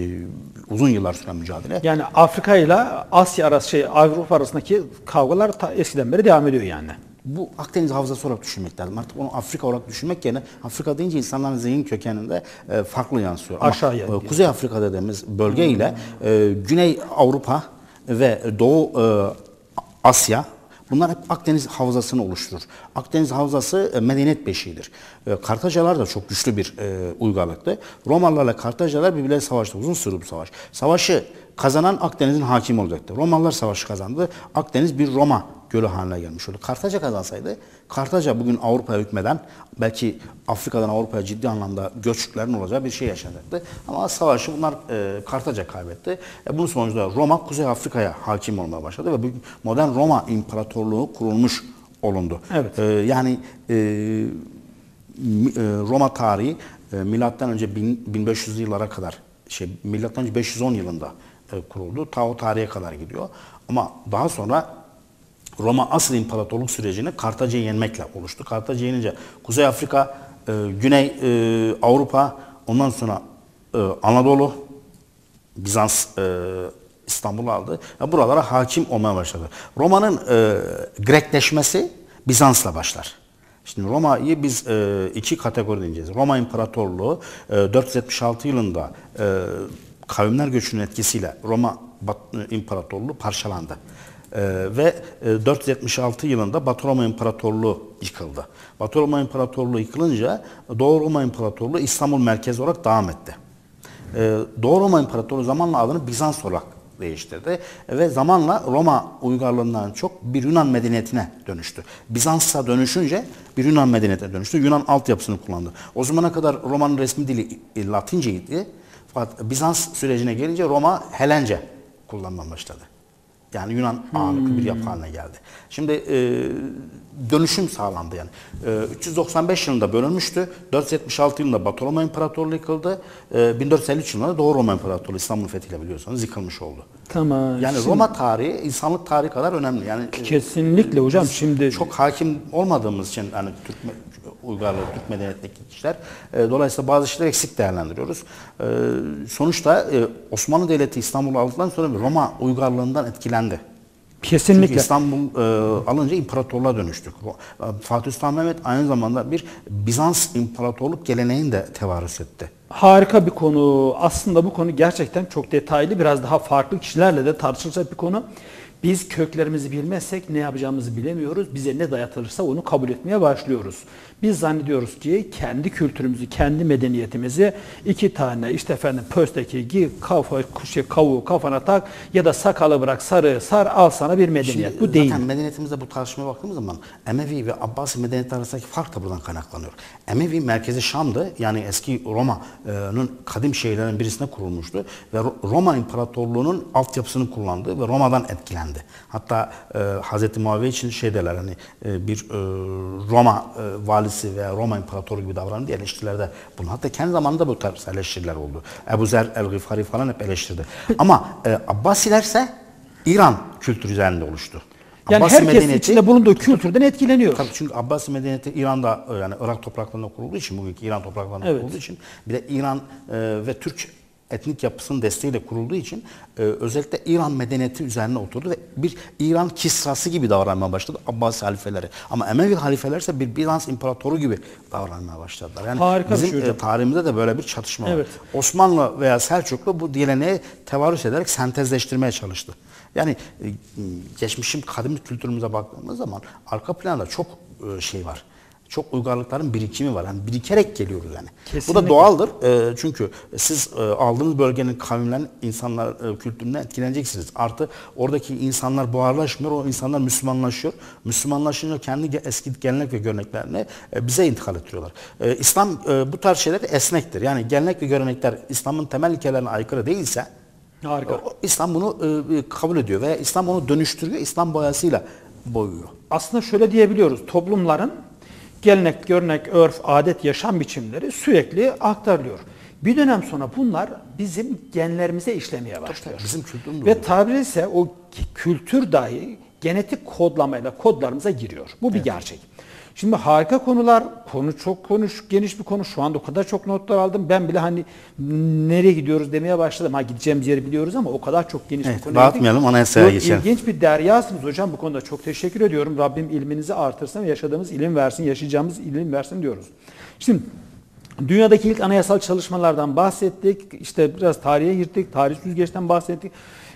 uzun yıllar süren mücadele. Yani Afrika ile Asya arası, Avrupa arasındaki kavgalar eskiden beri devam ediyor yani. Bu Akdeniz havzası olarak düşünmek lazım. Artık onu Afrika olarak düşünmek yerine Afrika deyince insanların zihin kökeninde farklı yansıyor. Aşağıya. Kuzey Afrika dediğimiz bölge ile Güney Avrupa ve Doğu Asya, bunlar hep Akdeniz havzasını oluşturur. Akdeniz havzası medeniyet beşiğidir. Kartacalar da çok güçlü bir uygarlıktı. Romalılarla Kartacalar birbirleriyle savaştı. Uzun sürdü bu savaş. Savaşı kazanan Akdeniz'in hakimi olacaktı. Romalılar savaşı kazandı. Akdeniz bir Roma gölü haline gelmiş oldu. Kartaca kazansaydı, Kartaca bugün Avrupa'ya hükmeden, belki Afrika'dan Avrupa'ya ciddi anlamda göçlerin olacağı bir şey yaşanacaktı. Ama savaşı bunlar Kartaca kaybetti. Bunun sonucunda Roma Kuzey Afrika'ya hakim olmaya başladı ve modern Roma İmparatorluğu kurulmuş olundu. Evet. Yani Roma tarihi milattan önce 1500'lü yıllara kadar, milattan önce 510 yılında kuruldu. Ta o tarihe kadar gidiyor. Ama daha sonra Roma asıl imparatorluk sürecini Kartaca'yı yenmekle oluştu. Kartaca yenince Kuzey Afrika, Güney Avrupa, ondan sonra Anadolu, Bizans İstanbul'u aldı ve buralara hakim olmaya başladı. Roma'nın Grekleşmesi Bizans'la başlar. Şimdi Roma'yı biz iki kategoride ineceğiz. Roma İmparatorluğu 476 yılında kavimler göçünün etkisiyle Roma İmparatorluğu parçalandı. Ve 476 yılında Batı Roma İmparatorluğu yıkıldı. Batı Roma İmparatorluğu yıkılınca Doğu Roma İmparatorluğu İstanbul merkezi olarak devam etti. Doğu Roma İmparatorluğu zamanla adını Bizans olarak değiştirdi ve zamanla Roma uygarlığından çok bir Yunan medeniyetine dönüştü. Bizans'a dönüşünce bir Yunan medeniyetine dönüştü. Yunan altyapısını kullandı. O zamana kadar Roma'nın resmi dili Latinceydi. Fakat Bizans sürecine gelince Roma Helence kullanmaya başladı. Yani Yunan ağırlıklı bir yapı haline geldi. Şimdi dönüşüm sağlandı yani. 395 yılında bölünmüştü. 476 yılında Batı Roma İmparatorluğu yıkıldı. 1453 yılında Doğu Roma İmparatorluğu İstanbul fethiyle biliyorsanız yıkılmış oldu. Tamam. Yani Roma tarihi insanlık tarihi kadar önemli. Yani kesinlikle hocam şimdi çok hakim olmadığımız için hani Türk uygarlığı, Türk medeniyetindeki kişiler dolayısıyla bazı şeyleri eksik değerlendiriyoruz. Sonuçta Osmanlı Devleti İstanbul'u aldıktan sonra Roma uygarlığından etkilendi. kesinlikle. Çünkü İstanbul alınca imparatorluğa dönüştük. Fatih Sultan Mehmet aynı zamanda bir Bizans imparatorluk geleneğini de tevarüs etti. Harika bir konu. Aslında bu konu gerçekten çok detaylı, biraz daha farklı kişilerle de tartışılacak bir konu. Biz köklerimizi bilmezsek ne yapacağımızı bilemiyoruz. Bize ne dayatılırsa onu kabul etmeye başlıyoruz. Biz zannediyoruz ki kendi kültürümüzü, kendi medeniyetimizi iki tane işte efendim pösteki giy, kavuğu kafana tak ya da sakalı bırak sarı sar al sana bir medeniyet. Şimdi Bu değil. zaten medeniyetimizde bu tartışmaya baktığımız zaman Emevi ve Abbasi medeniyetler arasındaki fark da buradan kaynaklanıyor. Emevi merkezi Şam'dı. Yani eski Roma'nın kadim şehirlerinin birisine kurulmuştu ve Roma İmparatorluğu'nun altyapısını kullandı ve Roma'dan etkilendi. Hatta Hz. Muaviye için şey derler hani bir Roma valisi veya Roma İmparatoru gibi davrandı diye eleştirilerde bulundu. Hatta kendi zamanında bu tarz eleştiriler oldu. Ebu Zer el-Gıfari falan hep eleştirdi. Ama Abbasilerse İran kültürü üzerinde oluştu. Yani Abbasi herkes içinde bulunduğu kültürden etkileniyor. Tabii çünkü Abbasi medeniyeti İran'da yani Irak topraklarında kurulduğu için bugünkü İran topraklarında kurulduğu için bir de İran ve Türk etnik yapısının desteğiyle kurulduğu için özellikle İran medeniyeti üzerine oturdu ve bir İran Kisrası gibi davranmaya başladı Abbasi halifeleri. Ama Emevi halifeler ise bir Bizans imparatoru gibi davranmaya başladılar. Yani harika bizim tarihimizde de böyle bir çatışma var. Evet. Osmanlı veya Selçuklu bu geleneği tevarüs ederek sentezleştirmeye çalıştı. Yani geçmişim kadim kültürümüze baktığımız zaman arka planda çok şey var. Çok uygarlıkların birikimi var. Yani birikerek geliyoruz yani. Kesinlikle. Bu da doğaldır. Çünkü siz aldığınız bölgenin kavimlerin insanlar kültüründen etkileneceksiniz. Artı oradaki insanlar buharlaşmıyor. O insanlar Müslümanlaşıyor. Müslümanlaşınca kendi eski gelenek ve göreneklerini bize intikal ettiriyorlar. İslam bu tarz şeyler esnektir. Yani gelenek ve görenekler İslam'ın temel ilkelerine aykırı değilse Harika. İslam bunu kabul ediyor veya İslam onu dönüştürüyor. İslam boyasıyla boyuyor. Aslında şöyle diyebiliyoruz. Toplumların gelenek, görenek, örf, adet, yaşam biçimleri sürekli aktarılıyor. Bir dönem sonra bunlar bizim genlerimize işlemeye başlıyor. Bizim kültürümüz. Ve tabiri ise o kültür dahi genetik kodlamayla kodlarımıza giriyor. Bu bir gerçek. Şimdi harika konular, geniş bir konu. Şu anda o kadar çok notlar aldım. Ben bile hani nereye gidiyoruz demeye başladım. Ha gideceğimiz yeri biliyoruz ama o kadar çok geniş bir konu. Dağıtmayalım, anayasaya geçelim. İlginç bir deryasınız hocam. Bu konuda çok teşekkür ediyorum. Rabbim ilminizi artırsın ve yaşadığımız ilim versin, yaşayacağımız ilim versin diyoruz. Şimdi dünyadaki ilk anayasal çalışmalardan bahsettik. İşte biraz tarihe girdik. Tarih süzgeçten bahsettik.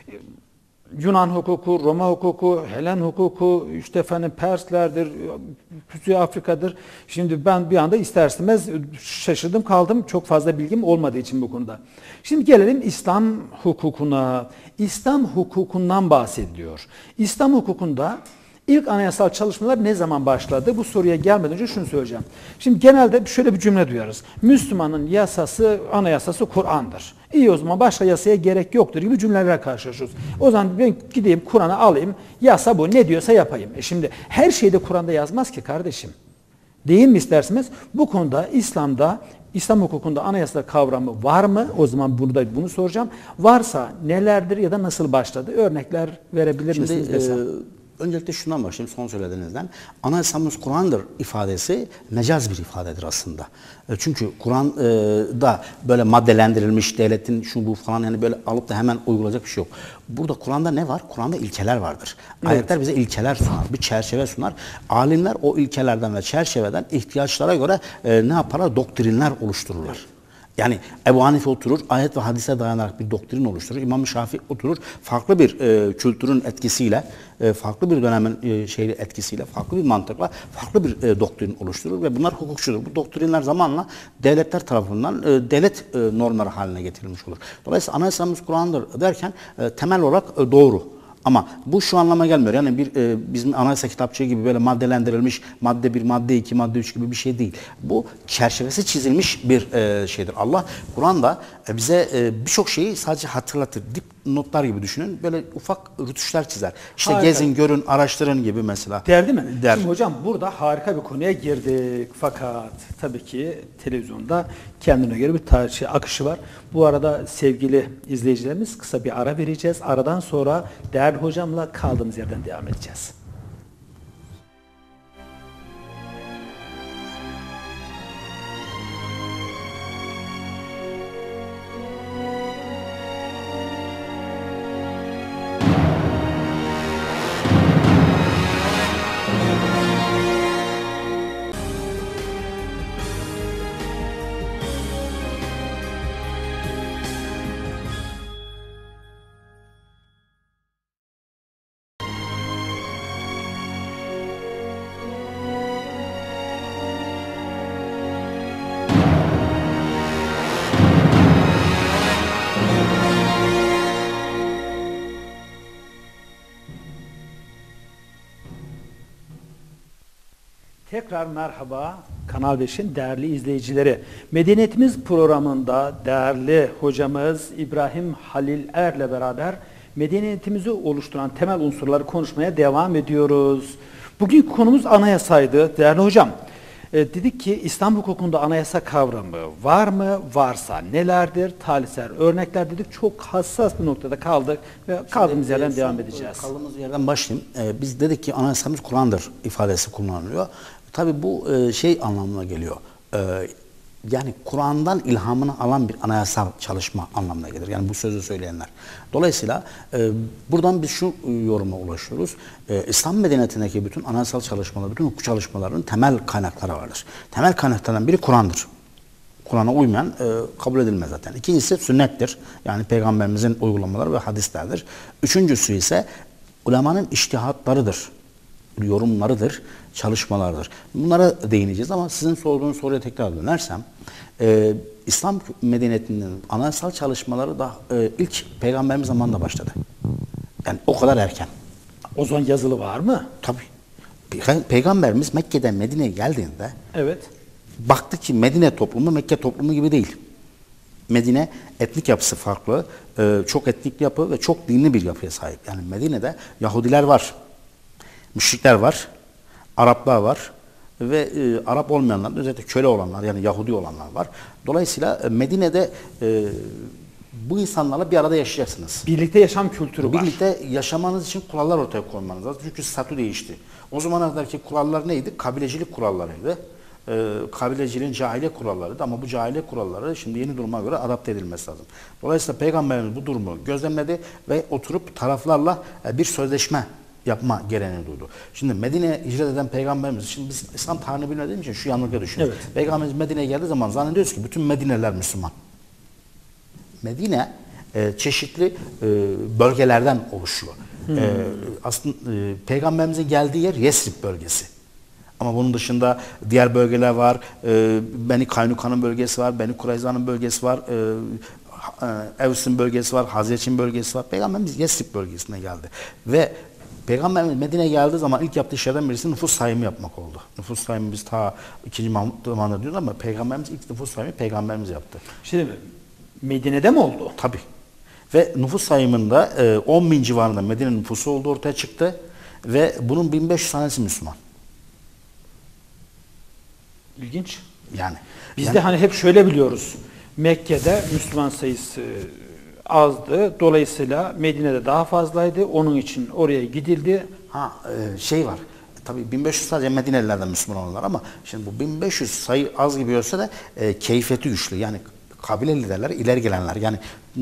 Yunan hukuku, Roma hukuku, Helen hukuku, işte efendim Perslerdir, Kuzey Afrika'dır. Şimdi ben bir anda ister istemez şaşırdım kaldım. Çok fazla bilgim olmadığı için bu konuda. Şimdi gelelim İslam hukukuna. İslam hukukundan bahsediliyor. İslam hukukunda İlk anayasal çalışmalar ne zaman başladı? Bu soruya gelmeden önce şunu söyleyeceğim. Şimdi genelde şöyle bir cümle duyarız. Müslümanın yasası, anayasası Kur'an'dır. İyi o zaman başka yasaya gerek yoktur gibi cümlelerle karşılaşıyoruz. O zaman ben gideyim Kur'an'ı alayım, yasa bu ne diyorsa yapayım. Şimdi her şeyde Kur'an'da yazmaz ki kardeşim. Değil mi isterseniz? Bu konuda İslam'da, İslam hukukunda anayasa kavramı var mı? O zaman bunu soracağım. Varsa nelerdir ya da nasıl başladı? Örnekler verebilir misiniz desem? Öncelikle şundan başlayayım son söylediğinizden. Anayasamız Kur'an'dır ifadesi mecaz bir ifadedir aslında. Çünkü Kur'an'da böyle maddelendirilmiş devletin şu bu falan yani böyle alıp da hemen uygulayacak bir şey yok. Burada Kur'an'da ne var? Kur'an'da ilkeler vardır. Evet. Ayetler bize ilkeler sunar, bir çerçeve sunar. Alimler o ilkelerden ve çerçeveden ihtiyaçlara göre ne yaparlar? Doktrinler oluştururlar. Yani Ebu Hanife oturur, ayet ve hadise dayanarak bir doktrin oluşturur. İmam Şafii oturur, farklı bir kültürün etkisiyle, farklı bir dönemin etkisiyle, farklı bir mantıkla, farklı bir doktrin oluşturur ve bunlar hukukçudur. Bu doktrinler zamanla devletler tarafından devlet normları haline getirilmiş olur. Dolayısıyla anayasamız Kur'an'dır derken temel olarak doğru. Ama bu şu anlama gelmiyor. Yani bizim anayasa kitapçığı gibi böyle maddelendirilmiş madde 1, madde 2, madde 3 gibi bir şey değil. Bu çerçevesi çizilmiş bir şeydir. Allah Kur'an'da bize birçok şeyi sadece hatırlatır. Dip notlar gibi düşünün. Böyle ufak rütuşlar çizer. İşte harika. Gezin, görün, araştırın gibi mesela. Der değil mi? Der. Şimdi hocam burada harika bir konuya girdik. Fakat tabii ki televizyonda kendine göre bir akışı var. Bu arada sevgili izleyicilerimiz kısa bir ara vereceğiz. Aradan sonra değerli hocamla kaldığımız yerden devam edeceğiz. Tekrar merhaba Kanal 5'in değerli izleyicileri. Medeniyetimiz programında değerli hocamız İbrahim Halil Er'le beraber medeniyetimizi oluşturan temel unsurları konuşmaya devam ediyoruz. Bugünkü konumuz anayasaydı. Değerli hocam, dedik ki İslam hukukunda anayasa kavramı var mı? Varsa nelerdir? Tarihsel örnekler dedik. Çok hassas bir noktada kaldık ve kaldığımız yerden devam edeceğiz. Kaldığımız yerden başlayayım. Biz dedik ki anayasamız Kur'an'dır ifadesi kullanılıyor. Tabii bu şey anlamına geliyor. Yani Kur'an'dan ilhamını alan bir anayasal çalışma anlamına gelir. Yani bu sözü söyleyenler. Dolayısıyla buradan biz şu yoruma ulaşıyoruz. İslam medeniyetindeki bütün anayasal çalışmalar, bütün hukuk çalışmalarının temel kaynakları vardır. Temel kaynaklardan biri Kur'an'dır. Kur'an'a uymayan kabul edilmez zaten. İkincisi sünnettir. Yani Peygamberimizin uygulamaları ve hadislerdir. Üçüncüsü ise ulemanın içtihatlarıdır. Yorumlarıdır, çalışmalardır. Bunlara değineceğiz ama sizin sorduğunuz soruya tekrar dönersem, İslam medeniyetinin anayasal çalışmaları da ilk Peygamberimiz zamanında başladı. Yani o kadar erken. O zaman yazılı var mı? Tabii. Peygamberimiz Mekke'den Medine'ye geldiğinde Evet. baktı ki Medine toplumu Mekke toplumu gibi değil. Medine etnik yapısı farklı, çok etnik yapı ve çok dinli bir yapıya sahip. Yani Medine'de Yahudiler var, müşrikler var, Araplar var ve Arap olmayanlar, özellikle köle olanlar yani Yahudi olanlar var. Dolayısıyla Medine'de bu insanlarla bir arada yaşayacaksınız. Birlikte yaşam kültürü var. Birlikte yaşamanız için kurallar ortaya koymanız lazım. Çünkü statü değişti. O zamana kadarki kurallar neydi? Kabilecilik kurallarıydı. Kabileciliğin cahiliye kurallarıydı ama bu cahiliye kuralları şimdi yeni duruma göre adapte edilmesi lazım. Dolayısıyla Peygamberimiz bu durumu gözlemledi ve oturup taraflarla bir sözleşme yapma gereğini duydu. Şimdi Medine'ye hicret eden Peygamberimiz, şimdi biz İslam tarihini bilmediğim için şu yanılgıya düşünüyoruz. Evet. Peygamberimiz Medine'ye geldiği zaman zannediyoruz ki bütün Medine'ler Müslüman. Medine çeşitli bölgelerden oluşuyor. Aslında Peygamberimizin geldiği yer Yesrib bölgesi. Ama bunun dışında diğer bölgeler var. Beni Kaynuka'nın bölgesi var, Beni Kureyza'nın bölgesi var, Evs'in bölgesi var, Hazreç'in bölgesi var. Peygamberimiz Yesrib bölgesine geldi. Ve Peygamberimiz Medine'ye geldiği zaman ilk yaptığı şeylerden birisi nüfus sayımı yapmak oldu. Nüfus sayımı biz ta 2. Mahmut zamanında diyoruz ama Peygamberimiz ilk nüfus sayımı Peygamberimiz yaptı. Şimdi Medine'de mi oldu? Tabii. Ve nüfus sayımında 10 bin civarında Medine nüfusu olduğu ortaya çıktı. Ve bunun 1500 tanesi Müslüman. İlginç. Yani. Biz de hani hep şöyle biliyoruz. Mekke'de Müslüman sayısı azdı. Dolayısıyla Medine'de daha fazlaydı. Onun için oraya gidildi. Şey var. Tabii 1500 sadece Medinelilerden Müslüman olanlar ama şimdi bu 1500 sayı az gibi olsa da keyfiyeti güçlü. Yani kabile liderleri ileri gelenler. Yani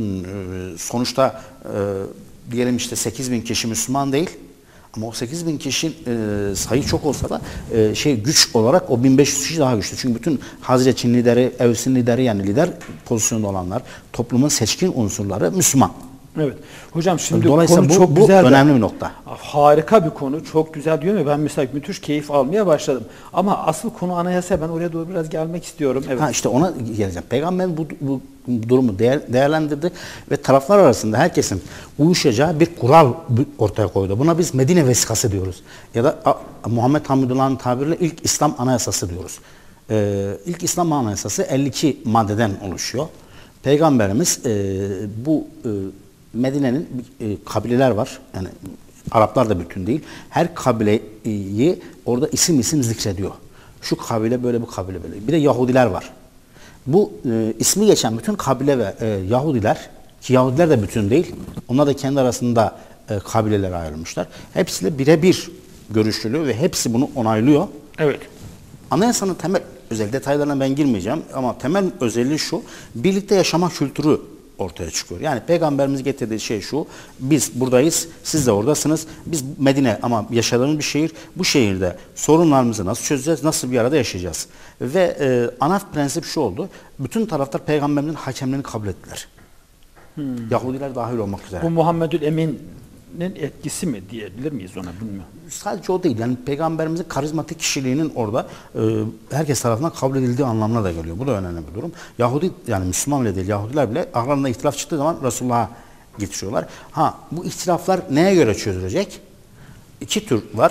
sonuçta diyelim işte 8000 kişi Müslüman değil. Ama o 8000 kişi sayı çok olsa da güç olarak o 1500 kişi daha güçlü. Çünkü bütün Hazreç'in lideri, Evs'in lideri yani lider pozisyonda olanlar, toplumun seçkin unsurları Müslüman. Evet. Hocam şimdi dolayısıyla konu çok bu güzel. önemli bir nokta. Harika bir konu. Çok güzel diyorum ya, ben mesela müthiş keyif almaya başladım. Ama asıl konu anayasa. Ben oraya doğru biraz gelmek istiyorum. Evet. İşte ona geleceğim. Peygamber bu durumu değerlendirdi ve taraflar arasında herkesin uyuşacağı bir kural ortaya koydu. Buna biz Medine vesikası diyoruz. Ya da Muhammed Hamidullah'ın tabiriyle ilk İslam anayasası diyoruz. İlk İslam anayasası 52 maddeden oluşuyor. Peygamberimiz bu Medine'nin kabileler var. Yani Araplar da bütün değil. Her kabileyi orada isim zikrediyor. Şu kabile böyle, bu kabile böyle. Bir de Yahudiler var. Bu ismi geçen bütün kabile ve Yahudiler, ki Yahudiler de bütün değil, onlar da kendi arasında kabilelere ayrılmışlar. Hepsiyle birebir görüşülüyor ve hepsi bunu onaylıyor. Evet. Anayasanın temel özel detaylarına ben girmeyeceğim ama temel özelliği şu: birlikte yaşama kültürü ortaya çıkıyor. Yani Peygamberimiz getirdiği şey şu: biz buradayız, siz de oradasınız. Biz Medine ama yaşadığımız bir şehir. Bu şehirde sorunlarımızı nasıl çözeceğiz, nasıl bir arada yaşayacağız? Ve ana prensip şu oldu: bütün taraftar Peygamberimizin hakemliğini kabul ettiler. Yahudiler dahil olmak üzere. Bu Muhammedül Emin'in etkisi mi diyebilir miyiz ona, bilmiyorum. Sadece o değil. Yani Peygamberimizin karizmatik kişiliğinin orada herkes tarafından kabul edildiği anlamına da geliyor. Bu da önemli bir durum. Yahudi, yani Müslüman bile değil, Yahudiler bile aralarında ihtilaf çıktığı zaman Resulullah'a getiriyorlar. Bu ihtilaflar neye göre çözülecek? İki tür var.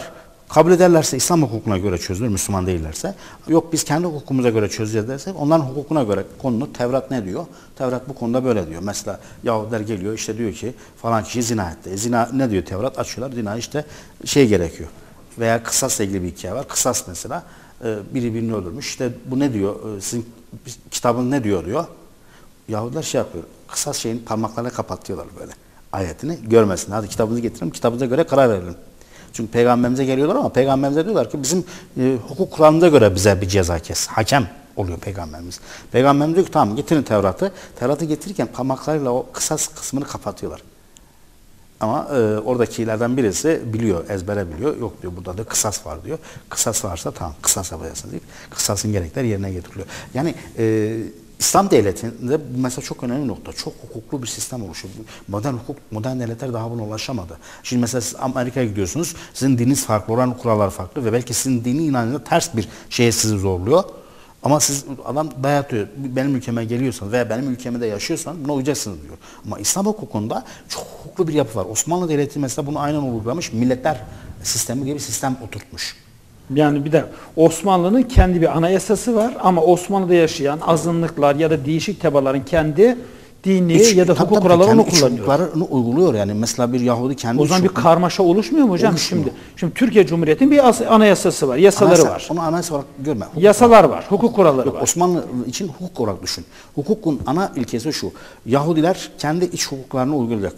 Kabul ederlerse İslam hukukuna göre çözülür, Müslüman değillerse. Yok biz kendi hukukumuza göre çözeceğiz dersek onların hukukuna göre konulu Tevrat ne diyor? Tevrat bu konuda böyle diyor. Mesela Yahudiler geliyor işte diyor ki falan kişi zina etti. Zina ne diyor Tevrat? Açıyorlar zina işte şey gerekiyor. Veya kısasla ilgili bir hikaye var. Kısas mesela biri birini öldürmüş. İşte bu ne diyor? Sizin kitabın ne diyor? Yahudiler şey yapıyor. Kısas şeyin parmaklarına kapatıyorlar böyle. Ayetini görmesin. Hadi kitabınızı getirelim. Kitabınıza göre karar verelim. Çünkü peygamberimize geliyorlar ama peygamberimize diyorlar ki bizim hukuk kuralımıza göre bize bir ceza kes. Hakem oluyor peygamberimiz. Peygamberimiz diyor ki tamam getirin Tevrat'ı. Tevrat'ı getirirken parmaklarıyla o kısas kısmını kapatıyorlar. Ama oradakilerden birisi biliyor, ezbere biliyor. Yok diyor burada da kısas var diyor. Kısas varsa tamam kısas yapacaksınız deyip kısasın gerekleri yerine getiriliyor. Yani İslam devletinde mesela çok önemli nokta. Çok hukuklu bir sistem oluşuyor. Modern hukuk, modern devletler daha buna ulaşamadı. Şimdi mesela siz Amerika'ya gidiyorsunuz. Sizin dininiz farklı, oranın kuralları farklı ve belki sizin dini inancınız ters bir şeye sizi zorluyor. Ama siz adam dayatıyor. Benim ülkeme geliyorsanız veya benim ülkemde yaşıyorsanız buna uyacaksınız diyor. Ama İslam hukukunda çok hukuklu bir yapı var. Osmanlı Devleti mesela bunu aynen uygulamış. Milletler sistemi gibi bir sistem oturtmuş. Yani bir de Osmanlı'nın kendi bir anayasası var ama Osmanlı'da yaşayan azınlıklar ya da değişik tebaların kendi dini ya da hukuk kuralları onu kullanıyor. Hukuklarını uyguluyor yani. Mesela bir Yahudi kendi... O zaman bir karmaşa oluşmuyor mu hocam? Oluşmuyor. Şimdi Türkiye Cumhuriyeti'nin bir anayasası var, yasaları var. Onu anayasa olarak görme. Yasalar var, hukuk kuralları var. Osmanlı için hukuk olarak düşün. Hukukun ana ilkesi şu. Yahudiler kendi iç hukuklarını uygulayacak.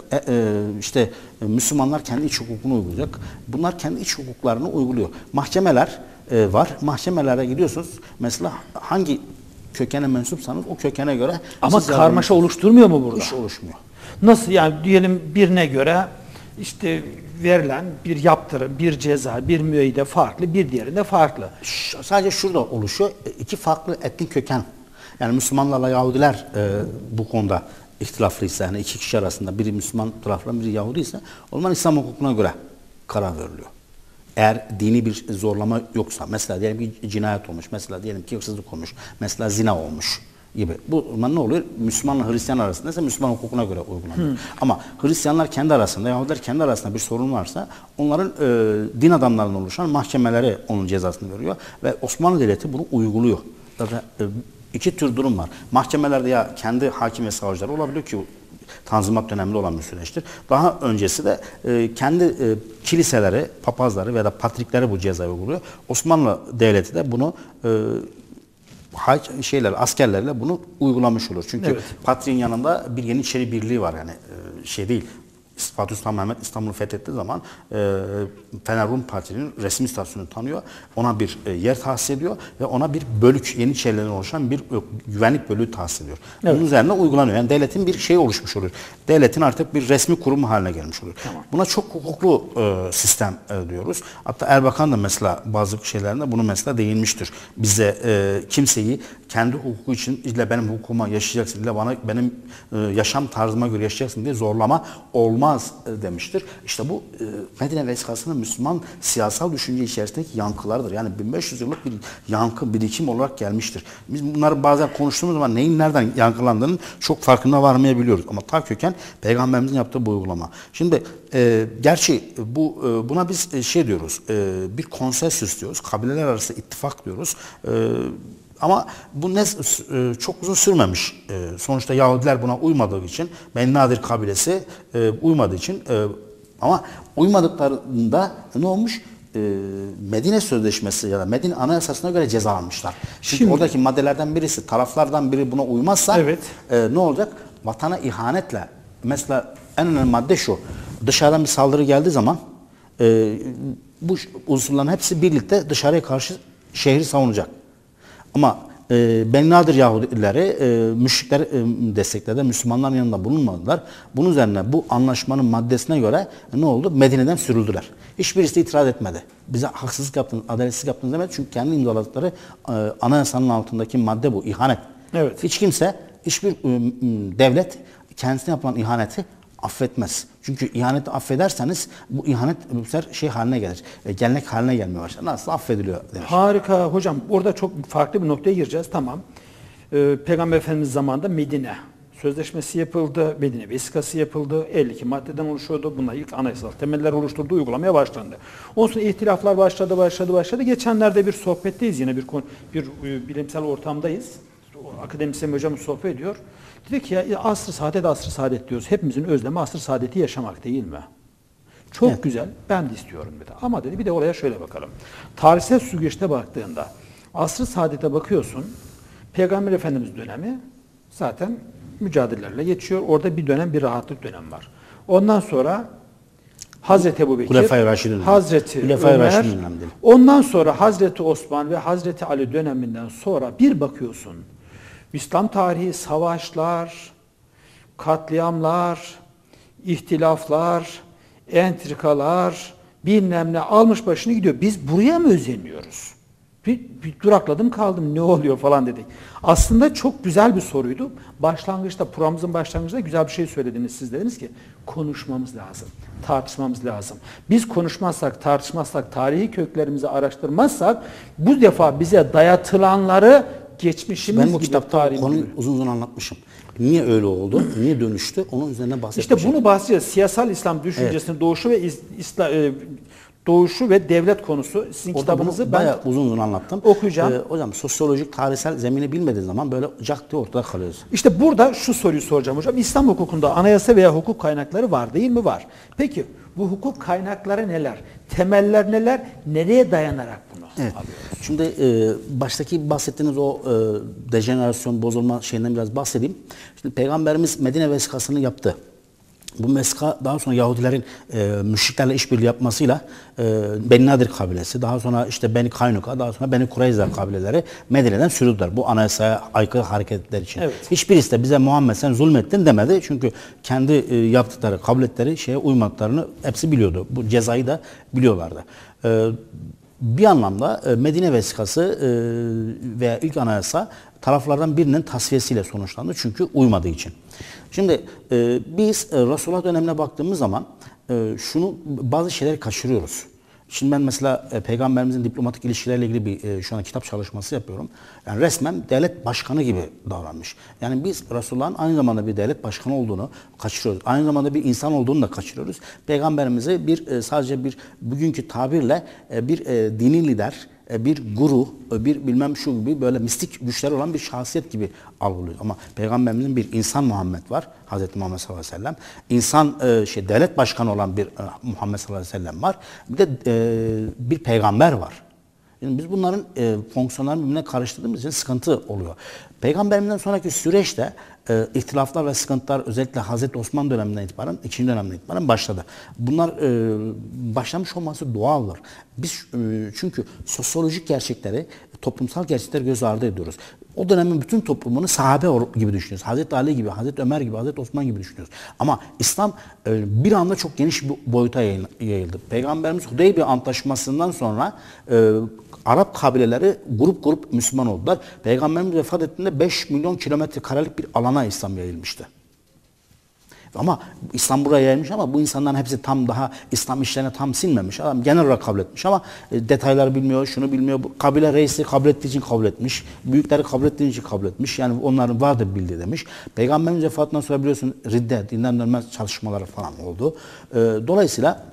Müslümanlar kendi iç hukukunu uygulayacak. Bunlar kendi iç hukuklarını uyguluyor. Mahkemeler var. Mahkemelere gidiyorsunuz. Mesela hangi kökene mensupsanız o kökene göre... Ama karmaşa oluşturmuyor mu burada? Hiç oluşmuyor. Nasıl yani diyelim birine göre işte verilen bir yaptırım, bir ceza, bir müeyyide farklı, bir diğerinde farklı. Sadece şurada oluşuyor. İki farklı etnik köken. Yani Müslümanlarla Yahudiler bu konuda ihtilaflıysa, yani iki kişi arasında biri Müslüman tarafından biri Yahudi ise o zaman İslam hukukuna göre karar veriliyor. Eğer dini bir zorlama yoksa, mesela diyelim ki cinayet olmuş, mesela diyelim ki hırsızlık olmuş, mesela zina olmuş gibi. Bu zaman ne oluyor? Müslümanla Hristiyan arasında ise Müslüman hukukuna göre uygulanıyor. Ama Hristiyanlar kendi arasında, Yahudiler kendi arasında bir sorun varsa onların din adamlarından oluşan mahkemeleri onun cezasını veriyor ve Osmanlı Devleti bunu uyguluyor. Zaten iki tür durum var. Mahkemelerde ya kendi hakim ve savcıları olabiliyor ki Tanzimat döneminde olan bir süreçtir. Daha öncesi de kendi kiliseleri, papazları veya da patrikleri bu cezayı uyguluyor. Osmanlı Devleti de bunu askerlerle bunu uygulamış olur. Çünkü evet, patriğin yanında bir Yeniçeri Birliği var yani şey değil. Fatih Sultan Mehmet İstanbul'u fethettiği zaman Fener Rum Partisi'nin resmi statüsünü tanıyor. Ona bir yer tahsis ediyor ve ona bir bölük, Yeniçerilerden oluşan bir güvenlik bölüğü tahsis ediyor. Evet. Bunun üzerine uygulanıyor. Yani devletin bir şey oluşmuş oluyor. Devletin artık bir resmi kurum haline gelmiş oluyor. Tamam. Buna çok hukuklu sistem diyoruz. Hatta Erbakan da mesela bazı şeylerinde bunu mesela değinmiştir. Bize kimseyi kendi hukuku için illa benim hukukuma yaşayacaksın, illa bana benim yaşam tarzıma göre yaşayacaksın diye zorlama olmaz demiştir. İşte bu Medine Vesikası'nın Müslüman siyasal düşünce içerisindeki yankılardır. Yani 1500 yıllık bir yankı, birikim olarak gelmiştir. Biz bunları bazen konuştuğumuz zaman neyin nereden yankılandığının çok farkına varmayabiliyoruz. Ama ta köken Peygamberimizin yaptığı bu uygulama. Şimdi gerçi buna biz şey diyoruz, bir konsensüs diyoruz, kabileler arası ittifak diyoruz. Ama bu çok uzun sürmemiş. Sonuçta Yahudiler buna uymadığı için, Beni Nadir kabilesi uymadığı için ama uymadıklarında ne olmuş? Medine Sözleşmesi ya da Medine Anayasası'na göre ceza almışlar. Şimdi oradaki maddelerden birisi, taraflardan biri buna uymazsa evet, ne olacak? Vatana ihanetle. Mesela en önemli madde şu. Dışarıdan bir saldırı geldiği zaman bu unsurların hepsi birlikte dışarıya karşı şehri savunacak. Ama Beni Nadir Yahudileri müşrikler destekledi, Müslümanların yanında bulunmadılar. Bunun üzerine bu anlaşmanın maddesine göre ne oldu? Medine'den sürüldüler. Hiçbirisi de itiraz etmedi. Bize haksızlık yaptınız, adaletsizlik yaptınız demedi. Çünkü kendi imzaladıkları anayasanın altındaki madde bu, ihanet. Evet. Hiç kimse, hiçbir devlet kendisine yapılan ihaneti affetmez. Çünkü ihaneti affederseniz bu ihanet bu sefer şey haline gelir. Gelenek haline gelmeye başlar. Nasıl affediliyor demiş. Harika hocam. Orada çok farklı bir noktaya gireceğiz. Tamam. Peygamber Efendimiz zamanında Medine Sözleşmesi yapıldı, Medine Vesikası yapıldı, 52 maddeden oluşuyordu. Bunlar ilk anayasal temeller oluşturdu, uygulamaya başlandı. Ondan sonra ihtilaflar başladı. Geçenlerde bir sohbetteyiz, yine bir bilimsel ortamdayız. O akademisyen hocamız sohbet ediyor. Dedi ki ya asr-ı saadet diyoruz. Hepimizin özlemi asr-ı saadeti yaşamak değil mi? Çok Evet. güzel, ben de istiyorum dedi. Ama dedi bir de olaya şöyle bakalım. Tarihsel süzgeçte baktığında asr-ı saadete bakıyorsun. Peygamber Efendimiz dönemi zaten mücadelelerle geçiyor. Orada bir dönem, bir rahatlık dönemi var. Ondan sonra Hazreti Ebubekir, Hulefai Raşidin. Hazreti Hulefai Ömer, Raşidin dönemi. ondan sonra Hazreti Osman ve Hazreti Ali döneminden sonra bir bakıyorsun. İslam tarihi savaşlar, katliamlar, ihtilaflar, entrikalar, bilmem ne almış başını gidiyor. Biz buraya mı özeniyoruz? Bir durakladım kaldım, ne oluyor falan dedik. Aslında çok güzel bir soruydu. Programımızın başlangıcında güzel bir şey söylediniz. Siz dediniz ki konuşmamız lazım, tartışmamız lazım. Biz konuşmazsak, tartışmazsak, tarihi köklerimizi araştırmazsak bu defa bize dayatılanları geçmişimiz Ben bu gibi kitapta tarihimiz konuyu gibi. uzun uzun anlatmışım. Niye öyle oldu, niye dönüştü, onun üzerine bahsetmişim. İşte bunu bahsedeceğiz. Siyasal İslam düşüncesinin doğuşu ve devlet konusu. Sizin kitabınızı ben bayağı uzun uzun anlattım. okuyacağım. Hocam sosyolojik, tarihsel zemini bilmediği zaman böyle cak diye ortada kalıyoruz. İşte burada şu soruyu soracağım hocam. İslam hukukunda anayasa veya hukuk kaynakları var değil mi? Var. Peki bu hukuk kaynakları neler? Temeller neler? Nereye dayanarak bunu Evet. alıyoruz? Şimdi baştaki bahsettiğiniz o dejenerasyon, bozulma şeyinden biraz bahsedeyim. Şimdi Peygamberimiz Medine vesikasını yaptı. Bu vesika daha sonra Yahudilerin müşriklerle işbirliği yapmasıyla Beni Nadir kabilesi, daha sonra işte Beni Kaynuka, daha sonra Beni Kureyza kabileleri Medine'den sürüldüler. Bu anayasaya aykırı hareketler için. Evet. Hiçbirisi de bize Muhammed sen zulmettin demedi. Çünkü kendi yaptıkları, kabul ettikleri şeye uymadıklarını hepsi biliyordu. Bu cezayı da biliyorlardı. Bir anlamda Medine vesikası veya ilk anayasa taraflardan birinin tasfiyesiyle sonuçlandı. Çünkü uymadığı için. Şimdi biz Resulullah dönemine baktığımız zaman bazı şeyleri kaçırıyoruz. Şimdi ben mesela Peygamberimizin diplomatik ilişkilerle ilgili bir şu an kitap çalışması yapıyorum. Yani resmen devlet başkanı gibi davranmış. Yani biz Resulullah'ın aynı zamanda bir devlet başkanı olduğunu kaçırıyoruz. Aynı zamanda bir insan olduğunu da kaçırıyoruz. Peygamberimizi sadece bir bugünkü tabirle bir dini lider, bir guru, bir bilmem şu gibi böyle mistik güçleri olan bir şahsiyet gibi algılıyor. Ama Peygamberimizin bir insan Muhammed var. Hazreti Muhammed sallallahu aleyhi ve sellem. İnsan devlet başkanı olan bir Muhammed sallallahu aleyhi ve sellem var. Bir de bir peygamber var. Yani biz bunların fonksiyonlarını birbirine karıştırdığımız için sıkıntı oluyor. Peygamberimizden sonraki süreçte ihtilaflar ve sıkıntılar özellikle Hazreti Osman döneminden itibaren, 2. dönemden itibaren başladı. Bunlar başlamış olması doğaldır. Biz çünkü sosyolojik gerçekleri, toplumsal gerçekleri göz ardı ediyoruz. O dönemin bütün toplumunu sahabe gibi düşünüyoruz. Hazreti Ali gibi, Hazreti Ömer gibi, Hazreti Osman gibi düşünüyoruz. Ama İslam bir anda çok geniş bir boyuta yayıldı. Peygamberimiz Hudeybiye Antlaşması'ndan sonra Arap kabileleri grup grup Müslüman oldular. Peygamberimiz vefat ettiğinde 5 milyon kilometre karelik bir alana İslam yayılmıştı. Ama İslam buraya yayılmış ama bu insanların hepsi tam daha İslam işlerine tam sinmemiş. Adam genel olarak kabul etmiş ama detayları bilmiyor, şunu bilmiyor. Bu kabile reisi kabul ettiği için kabul etmiş. Büyükleri kabul ettiği için kabul etmiş. Yani onların vardır bildiği demiş. Peygamberimiz vefatından sonra biliyorsun ridde, dinden dönmez çalışmaları falan oldu. Dolayısıyla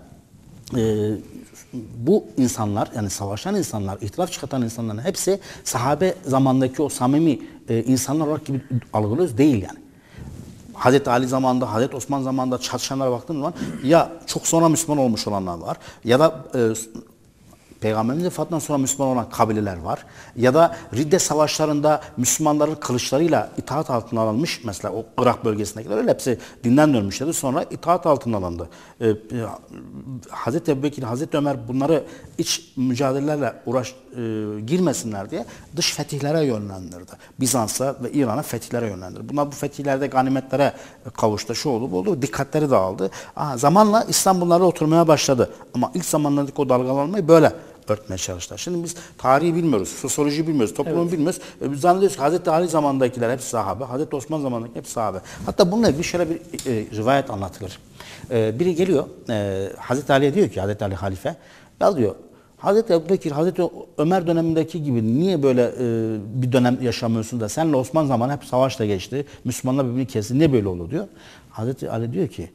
bu insanlar, yani savaşan insanlar, ihtilaf çıkartan insanların hepsi sahabe zamandaki o samimi insanlar olarak gibi algılıyoruz, değil yani. Hazreti Ali zamanında, Hazreti Osman zamanında çatışanlara baktığım zaman ya çok sonra Müslüman olmuş olanlar var ya da Peygamberimiz vefatından sonra Müslüman olan kabileler var. Ya da Ridde savaşlarında Müslümanların kılıçlarıyla itaat altına alınmış, mesela o Irak bölgesindekiler hepsi dinden dönmüşlerdi. Sonra itaat altına alındı. Hazreti Ebubekir, Hazreti Ömer bunları iç mücadelelerle girmesinler diye dış fetihlere yönlendirdi. Bizans'a ve İran'a fetihlere yönlendirdi. Bunlar bu fetihlerde ganimetlere kavuştu. Şu oldu, bu oldu. Dikkatleri dağıldı. Zamanla İslam bunlara oturmaya başladı. Ama ilk zamanlardaki o dalgalanmayı böyle örtmeye çalıştılar. Şimdi biz tarihi bilmiyoruz, sosyoloji bilmiyoruz, toplumu bilmiyoruz. Biz zannediyoruz ki Hazreti Ali zamanındakiler hepsi sahabe, Hazreti Osman zamanındaki hepsi sahabe. Hatta bununla ilgili şöyle bir rivayet anlatılır. Biri geliyor, Hazreti Ali'ye diyor ki, Hazreti Ali halife, ya diyor, Hazreti Ebubekir, Hazreti Ömer dönemindeki gibi niye böyle bir dönem yaşamıyorsun da senle Osman zamanı hep savaşla geçti. Müslümanlar birbirini kesti. Niye böyle oldu diyor. Hazreti Ali diyor ki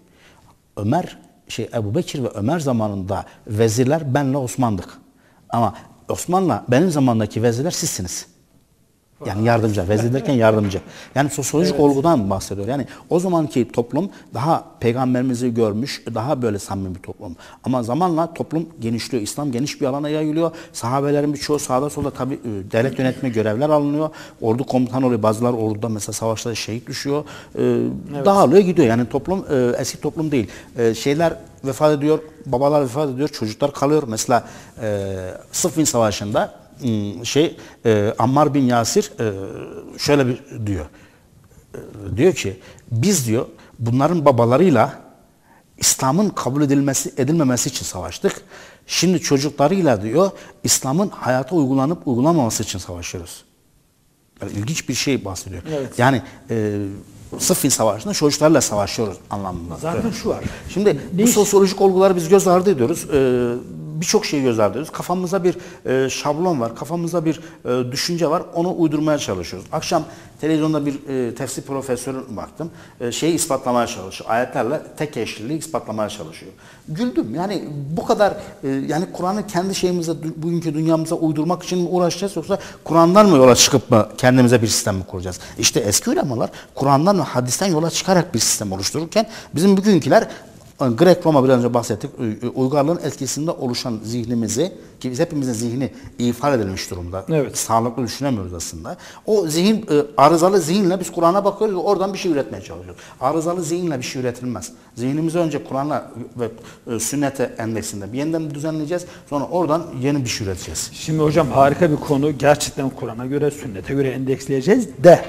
Ebubekir ve Ömer zamanında vezirler benle Osman'dık. Ama Osman'la benim zamandaki vezirler sizsiniz. Yani yardımcı, vezir derken yardımcı. Yani sosyolojik olgudan bahsediyor. Yani o zamanki toplum daha peygamberimizi görmüş, daha böyle samimi bir toplum. Ama zamanla toplum genişliyor. İslam geniş bir alana yayılıyor. Sahabelerin birçoğu sağda solda tabii devlet yönetme görevler alınıyor. Ordu komutanı oluyor. Bazıları orduda mesela savaşlarda şehit düşüyor. Dağılıyor gidiyor. Yani toplum eski toplum değil. Şeyler vefat ediyor, babalar vefat ediyor, çocuklar kalıyor. Mesela Sıffin Savaşı'nda Ammar bin Yasir şöyle bir diyor. Diyor ki biz diyor bunların babalarıyla İslam'ın kabul edilmemesi için savaştık. Şimdi çocuklarıyla diyor İslam'ın hayata uygulanıp uygulamaması için savaşıyoruz. Yani ilginç bir şey bahsediyor. Evet. Yani Sıffin Savaşı'nda çocuklarla savaşıyoruz anlamında. Zaten şu var. Şimdi bu sosyolojik olguları biz göz ardı ediyoruz. Birçok şeyi göz ardı ediyoruz. Kafamızda bir şablon var, kafamızda bir düşünce var. Onu uydurmaya çalışıyoruz. Akşam televizyonda bir tefsir profesörü baktım. Şeyi ispatlamaya çalışıyor. Ayetlerle tek eşliliği ispatlamaya çalışıyor. Güldüm. Yani bu kadar yani Kur'an'ı kendi şeyimize, bugünkü dünyamıza uydurmak için mi uğraşacağız yoksa Kur'an'dan mı yola çıkıp mı kendimize bir sistem mi kuracağız? İşte eski ulemalar Kur'an'dan ve hadisten yola çıkarak bir sistem oluştururken bizim bugünküler Grek-Roma biraz önce bahsettik. Uygarlığın etkisinde oluşan zihnimizi, ki biz hepimizin zihni ifade edilmiş durumda. Evet. Sağlıklı düşünemiyoruz aslında. O zihin, arızalı zihinle biz Kur'an'a bakıyoruz ve oradan bir şey üretmeye çalışıyoruz. Arızalı zihinle bir şey üretilmez. Zihnimizi önce Kur'an'a ve sünnete endeksinde bir yeniden düzenleyeceğiz. Sonra oradan yeni bir şey üreteceğiz. Şimdi hocam harika bir konu. Gerçekten Kur'an'a göre, sünnete göre endeksleyeceğiz de.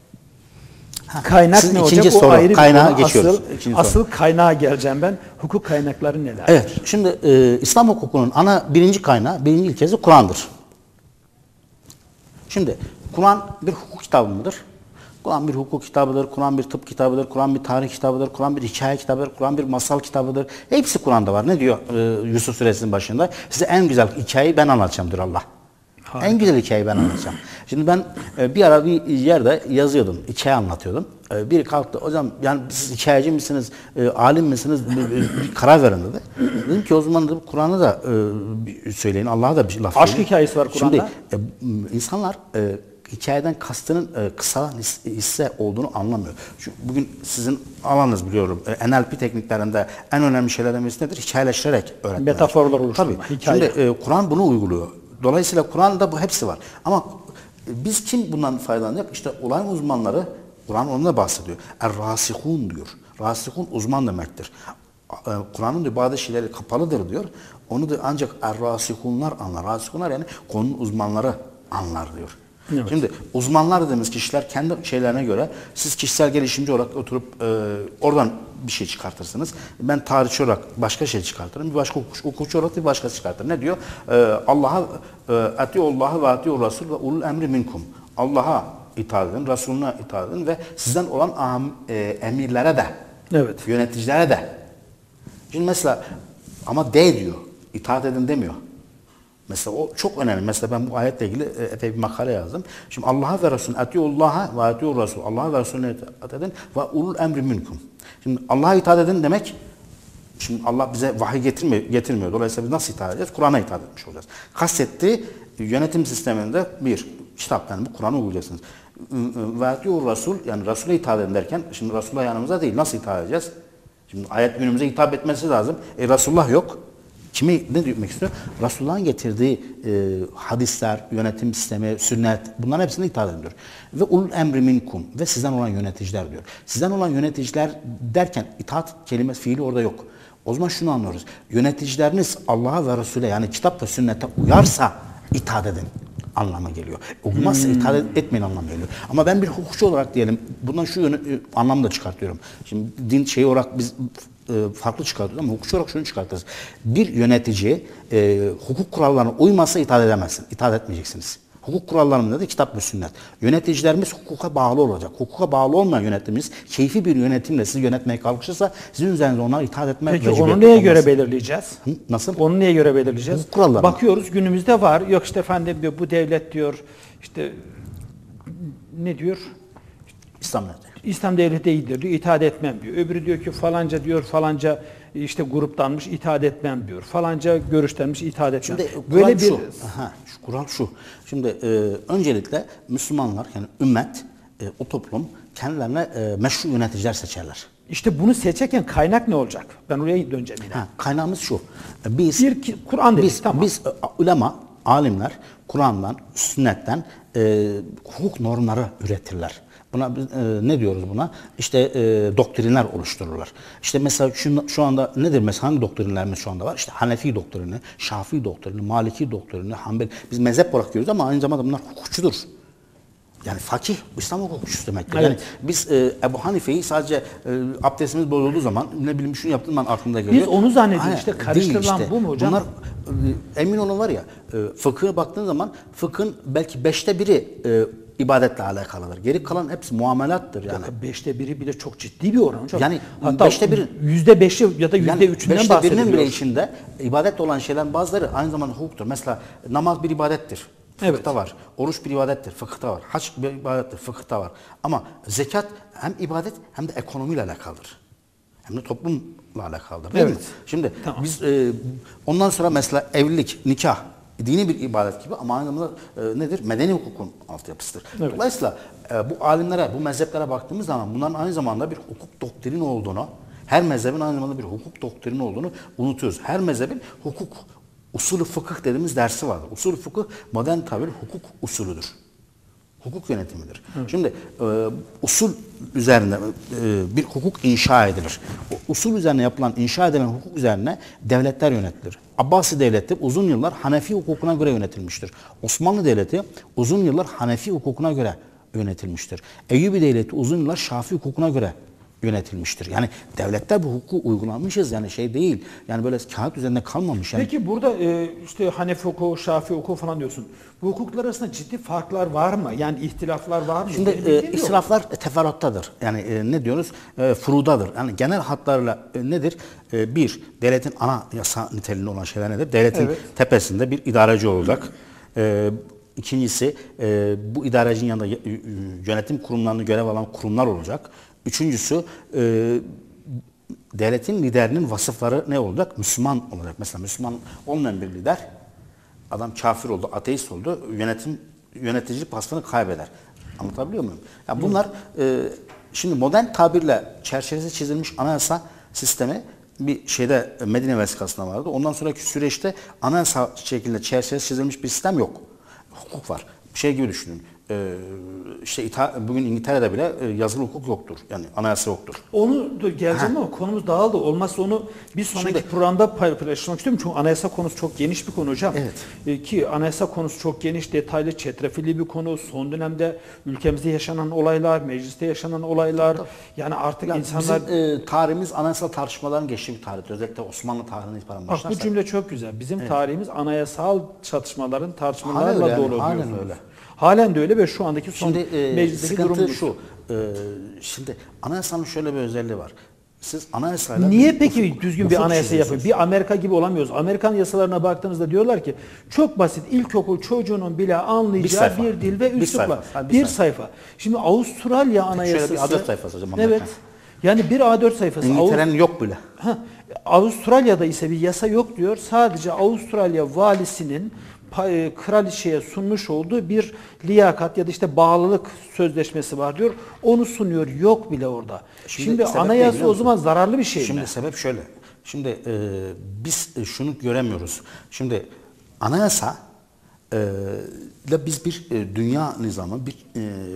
Kaynak ne hocam? Soru, o ayrı kaynağa bir konu. geçiyoruz. Asıl kaynağa geleceğim ben. Hukuk kaynakları neler? Evet. Şimdi İslam hukukunun birinci kaynağı, birinci ilkesi Kur'an'dır. Şimdi Kur'an bir hukuk kitabı mıdır? Kur'an bir hukuk kitabıdır, Kur'an bir tıp kitabıdır, Kur'an bir tarih kitabıdır, Kur'an bir hikaye kitabıdır, Kur'an bir masal kitabıdır. Hepsi Kur'an'da var. Ne diyor Yusuf Suresinin başında? Size en güzel hikayeyi ben anlatacağım diyor Allah. Harika. En güzel hikayeyi ben anlatacağım. Şimdi ben bir ara bir yerde yazıyordum, hikaye anlatıyordum. Biri kalktı, hocam yani siz hikayeci misiniz, alim misiniz, bir karar verin dedi. Dedim ki o zaman dedim, Kur'an'ı da söyleyin, Allah'a da bir laf Aşk söyleyin. hikayesi var Kur'an'da. Şimdi insanlar hikayeden kastının kısa hisse olduğunu anlamıyor. Çünkü bugün sizin alanınız biliyorum. NLP tekniklerinde en önemli şeylerden birisi nedir? Hikayeleştirerek öğretmek. Metaforlar oluşturma. Tabii. Şimdi Kur'an bunu uyguluyor. Dolayısıyla Kur'an'da bu hepsi var. Ama biz kim bundan faydalanacak? İşte olay uzmanları Kur'an onunla bahsediyor. Er-rasihun diyor. Rasihun uzman demektir. Kur'an'ın diyor bazı şeyleri kapalıdır diyor. Onu da ancak er-rasihunlar anlar. Rasihunlar yani konunun uzmanları anlar diyor. Evet. Şimdi uzmanlar dediğimiz kişiler kendi şeylerine göre siz kişisel gelişimci olarak oturup oradan bir şey çıkartırsınız. Ben tarihçi olarak başka şey çıkartırım. Bir başka hukukçu olarak bir başkası çıkartır. Ne diyor? Allah'a atiullaha ve atiur rasul ve ulul emri minkum. Allah'a itaat edin, Resulüne itaat edin ve sizden olan emirlere de, evet, yöneticilere de. Şimdi mesela ama de diyor. İtaat edin demiyor. Mesela o çok önemli. Mesela ben bu ayetle ilgili epey bir makale yazdım. Şimdi Allah'a ve Resulüne atiullaha ve atiur rasul. Allah'a ve Resulüne itaat edin ve ulul emri minkum. Şimdi Allah'a itaat edin demek, şimdi Allah bize vahiy getirmiyor. Dolayısıyla biz nasıl itaat edeceğiz? Kur'an'a itaat etmiş olacağız. Kastettiği yönetim sisteminde bir kitap, yani bu Kur'an'ı uygulayacaksınız. Ve atiur rasul, yani Resul'e itaat edin derken, şimdi Resulullah yanımıza değil, nasıl itaat edeceğiz? Şimdi ayet günümüze hitap etmesi lazım. Resulullah yok. Kimi ne demek istiyor? Resulullah'ın getirdiği hadisler, yönetim sistemi, sünnet, bunların hepsine itaat ediyor. Ve ulul emri minkum, ve sizden olan yöneticiler diyor. Sizden olan yöneticiler derken itaat kelimesi, fiili orada yok. O zaman şunu anlıyoruz. Yöneticileriniz Allah'a ve Resul'e, yani kitap ve sünnete uyarsa itaat edin anlamı geliyor. Uymazsa itaat etmeyin anlamı geliyor. Ama ben bir hukukçu olarak diyelim, bundan şu anlamı da çıkartıyorum. Şimdi din şeyi olarak biz farklı çıkartıyoruz ama hukukçu olarak şunu çıkartırız. Bir yönetici hukuk kurallarına uymazsa itaat edemezsin. İtaat etmeyeceksiniz. Hukuk kurallarımızda da kitap ve sünnet. Yöneticilerimiz hukuka bağlı olacak. Hukuka bağlı olmayan yönetimimiz keyfi bir yönetimle sizi yönetmeye kalkışırsa sizin üzerinize onlara itaat etme Peki mecburiyeti onu neye olmaz. göre belirleyeceğiz? Nasıl? Onu neye göre belirleyeceğiz? Hukuk kuralları. Bakıyoruz günümüzde var. Yok işte efendim diyor, bu devlet diyor işte ne diyor? İslam devleti. İslam devleti değildir diyor, itaat etmem diyor. Öbürü diyor ki falanca diyor, falanca işte gruptanmış, itaat etmem diyor. Falanca görüştenmiş, itaat etmem. Şimdi böyle kural şu. Şu kural şu. Şimdi öncelikle Müslümanlar yani ümmet, o toplum kendilerine meşru yöneticiler seçerler. işte bunu seçerken kaynak ne olacak? Ben oraya döneceğim yine. Kaynağımız şu. Biz Kur'an dedik, tamam. Biz ulema, alimler Kur'an'dan, sünnetten hukuk normları üretirler. Buna biz, ne diyoruz buna? İşte doktrinler oluştururlar. İşte mesela şu anda nedir mesela hangi doktrinlerimiz şu anda var? İşte Hanefi doktrini, Şafii doktrini, Maliki doktrini, Hanbeli. Biz mezhep olarak görüyoruz ama aynı zamanda bunlar hukukçudur. Yani fakih, İslam hukukçusu demektir. Evet. Yani biz Ebu Hanife'yi sadece abdestimiz bozulduğu zaman ne bileyim şunu yaptım ben aklımda geliyor. Biz onu zannediyoruz Hayır, işte, karıştırılan değil bu mu hocam? Bunlar emin olun var ya fıkıha baktığın zaman fıkhın belki 1/5'i ibadetle alakalıdır. Geri kalan hepsi muamelattır yani. 1/5 bile çok ciddi bir oran hocam. Yani hatta 1/5 %5'i ya da %3'ünden yani bahsediyoruz. bile içinde ibadet olan şeyler bazıları aynı zamanda hukuktur. Mesela namaz bir ibadettir. Fıkıhta var. Oruç bir ibadettir. Fıkıhta var. Hac bir ibadettir. Fıkıhta var. Ama zekat hem ibadet hem de ekonomiyle alakalıdır. Hem de toplumla alakalıdır. Değil mi? Şimdi biz ondan sonra mesela evlilik, nikah dini bir ibadet gibi ama aynı zamanda nedir? Medeni hukukun altyapısıdır. Evet. Dolayısıyla bu alimlere, bu mezheplere baktığımız zaman bunların aynı zamanda bir hukuk doktrini olduğunu, her mezhebin aynı zamanda bir hukuk doktrini olduğunu unutuyoruz. Her mezhebin hukuk usulü fıkıh dediğimiz dersi vardır. Usulü fıkıh modern tabir hukuk usulüdür. Hukuk yönetimidir. Evet. Şimdi usul üzerinde bir hukuk inşa edilir. O usul üzerine yapılan, inşa edilen hukuk üzerine devletler yönetilir. Abbasi devleti uzun yıllar Hanefi hukukuna göre yönetilmiştir. Osmanlı Devleti uzun yıllar Hanefi hukukuna göre yönetilmiştir. Eyyubi Devleti uzun yıllar Şafii hukukuna göre yönetilmiştir. Yani devletler bu hukuku uygulanmışız yani şey değil. Yani böyle kağıt üzerinde kalmamış. Yani. Peki burada işte Hanefi hukuku, Şafii hukuku falan diyorsun. Bu hukuklar arasında ciddi farklar var mı? Yani ihtilaflar var mı? Şimdi ihtilaflar teferruattadır. Yani ne diyoruz? Furudadır. Yani genel hatlarla nedir? Bir, devletin ana yasa niteliğinde olan şeyler nedir? Devletin tepesinde bir idareci olacak. İkincisi, bu idarecinin yanında yönetim kurumlarını görev alan kurumlar olacak. Üçüncüsü, devletin liderinin vasıfları ne olacak? Müslüman olacak. Mesela Müslüman olmayan bir lider, adam kafir oldu, ateist oldu, yöneticilik vasfını kaybeder. Anlatabiliyor muyum? Yani bunlar şimdi modern tabirle çerçevesi çizilmiş anayasa sistemi bir şeyde Medine vesikasında vardı. Ondan sonraki süreçte anayasa şekilde çerçevesi çizilmiş bir sistem yok. Hukuk var. Bir şey gibi düşünün. İşte bugün İngiltere'de bile yazılı hukuk yoktur. Yani anayasa yoktur. Onu geleceğim ama konumuz dağıldı. Olmazsa onu bir sonraki programda paylaşmak istiyorum. Çünkü anayasa konusu çok geniş bir konu hocam. Evet. Ki anayasa konusu çok geniş, detaylı, çetrefilli bir konu. Son dönemde ülkemizde yaşanan olaylar, mecliste yaşanan olaylar. Yani artık yani insanlar... Bizim tarihimiz anayasal tartışmaların geçtiği bir tarihtir. Özellikle Osmanlı tarihine itibaren başlarsak. Bu cümle çok güzel. Bizim tarihimiz anayasal çatışmaların, tartışmalarla dolu. Halen öyle. Halen de öyle ve şu andaki son meclisteki durum şu. Şimdi anayasanın şöyle bir özelliği var. Siz anayasayla... Niye peki düzgün bir anayasa yapın? Bir Amerika gibi olamıyoruz. Amerikan yasalarına baktığınızda diyorlar ki çok basit, ilkokul çocuğunun bile anlayacağı bir dil ve üslup var. Bir sayfa. Şimdi Avustralya anayasası... Şöyle bir A4 sayfası hocam. Evet. Yani bir A4 sayfası. İngiltere'nin yok bile. Avustralya'da ise bir yasa yok diyor. Sadece Avustralya valisinin kraliçeye sunmuş olduğu bir liyakat ya da işte bağlılık sözleşmesi var diyor. Onu sunuyor. Yok bile orada. Şimdi anayasa o zaman zararlı bir şey mi? Şimdi sebep şöyle. Şimdi biz şunu göremiyoruz. Şimdi anayasa ile biz bir dünya nizamı, bir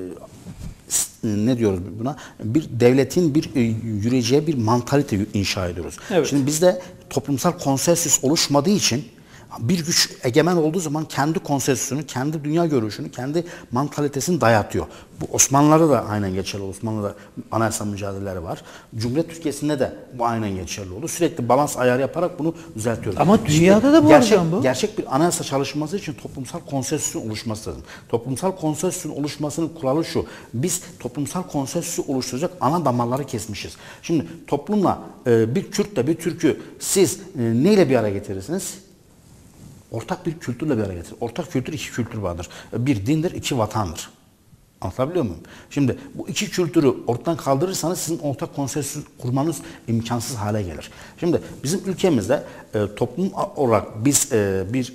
ne diyoruz buna? Bir devletin bir yürüyeceği bir mantalite inşa ediyoruz. Evet. Şimdi bizde toplumsal konsensüs oluşmadığı için Bir güç egemen olduğu zaman kendi konsensüsünü, kendi dünya görüşünü, kendi mantalitesini dayatıyor. Bu Osmanlılarda da aynen geçerli. Osmanlı'da anayasa mücadeleleri var. Cumhuriyet Türkiye'sinde de bu aynen geçerli oldu. Sürekli balans ayarı yaparak bunu düzeltiyoruz. Ama dünyada da bu hocam bu. Gerçek bir anayasa çalışması için toplumsal konsensüsün oluşması lazım. Toplumsal konsensüsün oluşmasının kuralı şu. Biz toplumsal konsensüsü oluşturacak ana damarları kesmişiz. Şimdi toplumla bir Kürtle bir Türk'ü siz neyle bir araya getirirsiniz? Ortak bir kültürle bir araya getirir. Ortak kültür, iki kültür vardır. Bir dindir, iki vatandır. Anlatabiliyor muyum? Şimdi bu iki kültürü ortadan kaldırırsanız sizin ortak konsensüs kurmanız imkansız hale gelir. Şimdi bizim ülkemizde toplum olarak biz bir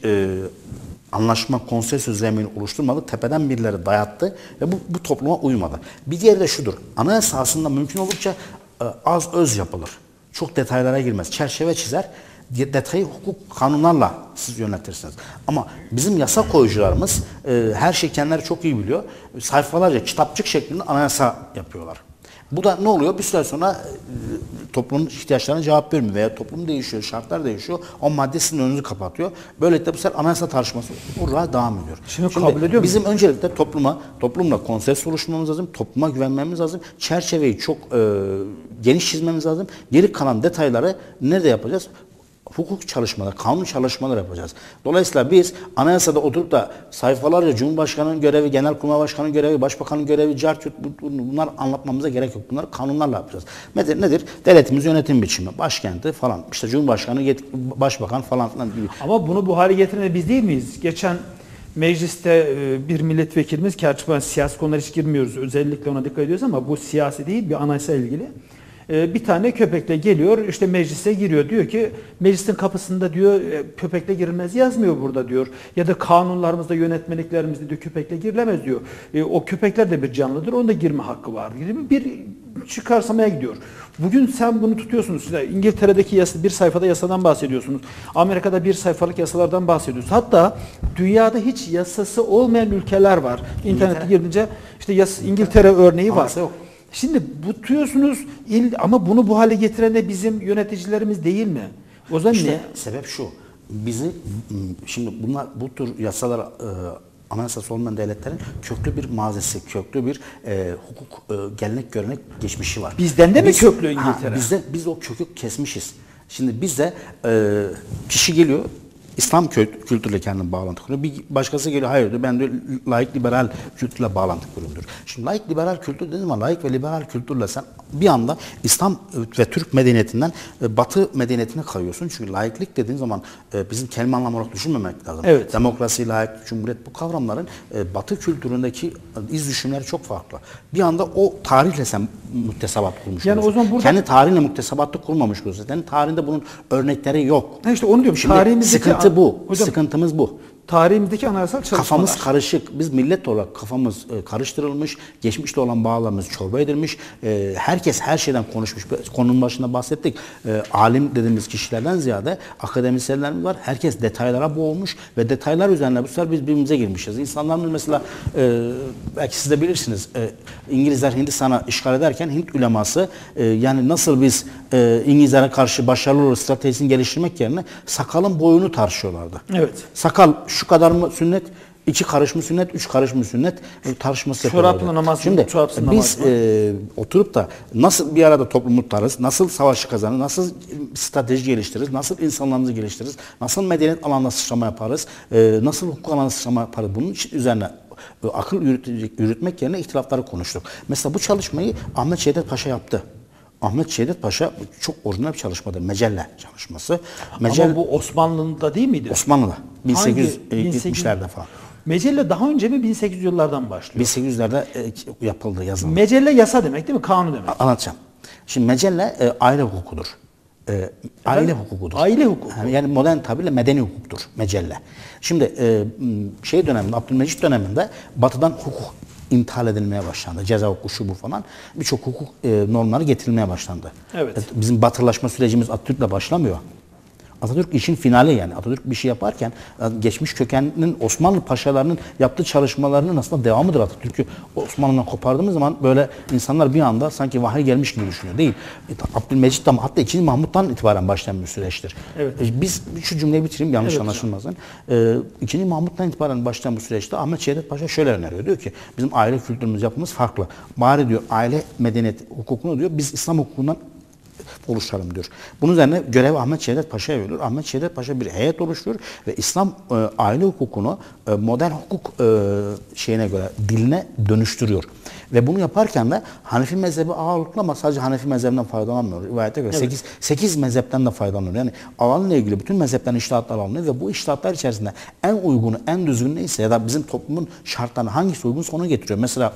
anlaşma, konsensüs zemini oluşturmadık. Tepeden birileri dayattı ve bu topluma uymadı. Bir diğeri de şudur. Anayasa aslında mümkün oldukça az öz yapılır. Çok detaylara girmez. Çerçeve çizer. Detayı hukuk kanunlarla siz yönetirsiniz. Ama bizim yasa koyucularımız her şeyi kendileri çok iyi biliyor. Sayfalarca kitapçık şeklinde anayasa yapıyorlar. Bu da ne oluyor? Bir süre sonra toplumun ihtiyaçlarına cevap vermiyor veya toplum değişiyor, şartlar değişiyor. O madde sizin önünüzü kapatıyor. Böylelikle bu sefer anayasa tartışması orada devam ediyor. Şimdi kabul ediyor bizim öncelikle toplumla konsens oluşturmamız lazım, topluma güvenmemiz lazım. Çerçeveyi çok geniş çizmemiz lazım. Geri kalan detayları nerede yapacağız? Hukuk çalışmaları, kanun çalışmaları yapacağız. Dolayısıyla biz anayasada oturup da sayfalarca Cumhurbaşkanı'nın görevi, Genelkurmay Başkanı'nın görevi, Başbakan'ın görevi, bunlar anlatmamıza gerek yok. Bunları kanunlarla yapacağız. Nedir? Devletimiz yönetim biçimi, başkenti falan, işte Cumhurbaşkanı, Başbakan falan filan gibi. Ama bunu bu hale getiren biz değil miyiz? Geçen mecliste bir milletvekilimiz ki açıkçası siyasi konulara hiç girmiyoruz. Özellikle ona dikkat ediyoruz ama bu siyasi değil, bir anayasa ilgili. Bir tane köpekle geliyor, işte meclise giriyor. Diyor ki meclisin kapısında diyor köpekle girilmez yazmıyor burada diyor. Ya da kanunlarımızda, yönetmeliklerimizde diyor köpekle girilemez diyor. O köpekler de bir canlıdır, onun da girme hakkı var gibi bir çıkarsamaya gidiyor. Bugün sen bunu tutuyorsunuz. İngiltere'deki bir sayfada yasadan bahsediyorsunuz. Amerika'da bir sayfalık yasalardan bahsediyorsunuz. Hatta dünyada hiç yasası olmayan ülkeler var. İnternete girince işte İngiltere örneği var. Yok. Şimdi tutuyorsunuz ama bunu bu hale getiren de bizim yöneticilerimiz değil mi? O zaman İşte ne? sebep şu. Şimdi bu tür yasalar anayasası olmayan devletlerin köklü bir mazisi, köklü bir hukuk, gelenek, görenek geçmişi var. Bizden de mi köklü İngiltere? Biz o kökü kesmişiz. Şimdi bizde kişi geliyor, İslam kültürüyle kendini bağlantı kuruyor. Bir başkası geliyor, hayır diyor, ben diyor laik liberal kültürle bağlantı kuruyorum diyor. Şimdi laik liberal kültür dediğim zaman laik ve liberal kültürle sen bir anda İslam ve Türk medeniyetinden Batı medeniyetine kayıyorsun. Çünkü laiklik dediğin zaman bizim kelime anlamı olarak düşünmemek lazım. Evet. Demokrasi, laiklik, cumhuriyet bu kavramların Batı kültüründeki iz düşümleri çok farklı. Bir anda o tarihle sen muktesebat kurmuş Yani oluyorsun. o zaman burada Kendi tarihinle muktesebatlı kurmamış oluyorsun. Senin tarihinde bunun örnekleri yok. İşte onu diyorum. Şimdi sıkıntı bu. Hocam, sıkıntımız bu. tarihimizdeki anayasal çalışmalar. Kafamız karışık. Biz millet olarak kafamız karıştırılmış. Geçmişte olan bağlarımız çorba edilmiş. Herkes her şeyden konuşmuş. Konunun başında bahsettik. Alim dediğimiz kişilerden ziyade akademisyenlerimiz var. Herkes detaylara boğulmuş ve detaylar üzerine bu sefer biz birbirimize girmişiz. İnsanlarımız mesela belki siz de bilirsiniz. İngilizler Hindistan'a işgal ederken Hint uleması yani nasıl biz İngilizlere karşı başarılı olur stratejisini geliştirmek yerine sakalın boyunu tartışıyorlardı. Evet. Sakal şu kadar mı sünnet, 2 karış mı sünnet, 3 karış mı sünnet tartışması yapıyorlardı. Çoraplı namaz mı, Şimdi çorapsız biz namaz mı? oturup da nasıl bir arada toplumu tutarız, nasıl savaşı kazanırız, nasıl strateji geliştiririz, nasıl insanlarımızı geliştiririz, nasıl medeniyet alanında sıçrama yaparız, nasıl hukuk alanında sıçrama yaparız, bunun için üzerine akıl yürütmek yerine ihtilafları konuştuk. Mesela bu çalışmayı Ahmet Cevdet Paşa yaptı. Ahmet Cevdet Paşa çok orijinal bir çalışmadır. Mecelle çalışması. Ama bu Osmanlı'da değil miydi? Osmanlı'da. 1870'lerde falan. Mecelle daha önce mi 1800 yıllardan başlıyor? 1800'lerde yapıldı, yazıldı. Mecelle yasa demek değil mi? Kanun demek. Anlatacağım. Şimdi mecelle aile hukukudur. Aile hukukudur. Aile hukuku. Yani modern tabirle medeni hukuktur mecelle. Şimdi döneminde, Abdülmecit döneminde Batı'dan hukuk imthal edilmeye başlandı. Ceza hukuku şu bu falan. Birçok hukuk normları getirilmeye başlandı. Evet. Bizim batırlaşma sürecimiz Atatürk'le başlamıyor. Atatürk işin finali yani. Atatürk bir şey yaparken geçmiş kökeninin Osmanlı paşalarının yaptığı çalışmalarının aslında devamıdır Atatürk'ü. Osmanlı'dan kopardığımız zaman böyle insanlar bir anda sanki vahiy gelmiş gibi düşünüyor. Değil. Abdülmecit'ten hatta 2. Mahmut'tan itibaren başlayan bir süreçtir. Evet. Biz şu cümleyi bitireyim yanlış Evet, anlaşılmasın. 2. Mahmut'tan itibaren başlayan bu süreçte Ahmet Cevdet Paşa şöyle öneriyor. Diyor ki bizim aile kültürümüz, yapımız farklı. Bari diyor aile medeniyet hukukunu diyor biz İslam hukukundan oluşturalım diyor. Bunun üzerine görev Ahmet Cevdet Paşa'ya veriyor. Ahmet Cevdet Paşa bir heyet oluşturuyor ve İslam aile hukukunu modern hukuk şeyine göre diline dönüştürüyor. Ve bunu yaparken de Hanefi mezhebi ağırlıklı ama sadece Hanefi mezhebinden faydalanmıyor. Rivayete göre Evet. 8 mezhepten de faydalanıyor. Yani alanla ilgili bütün mezheplerin içtihatları alınıyor ve bu içtihatlar içerisinde en uygunu, en düzgün neyse ya da bizim toplumun şartlarına hangisi uygunsa onu getiriyor. Mesela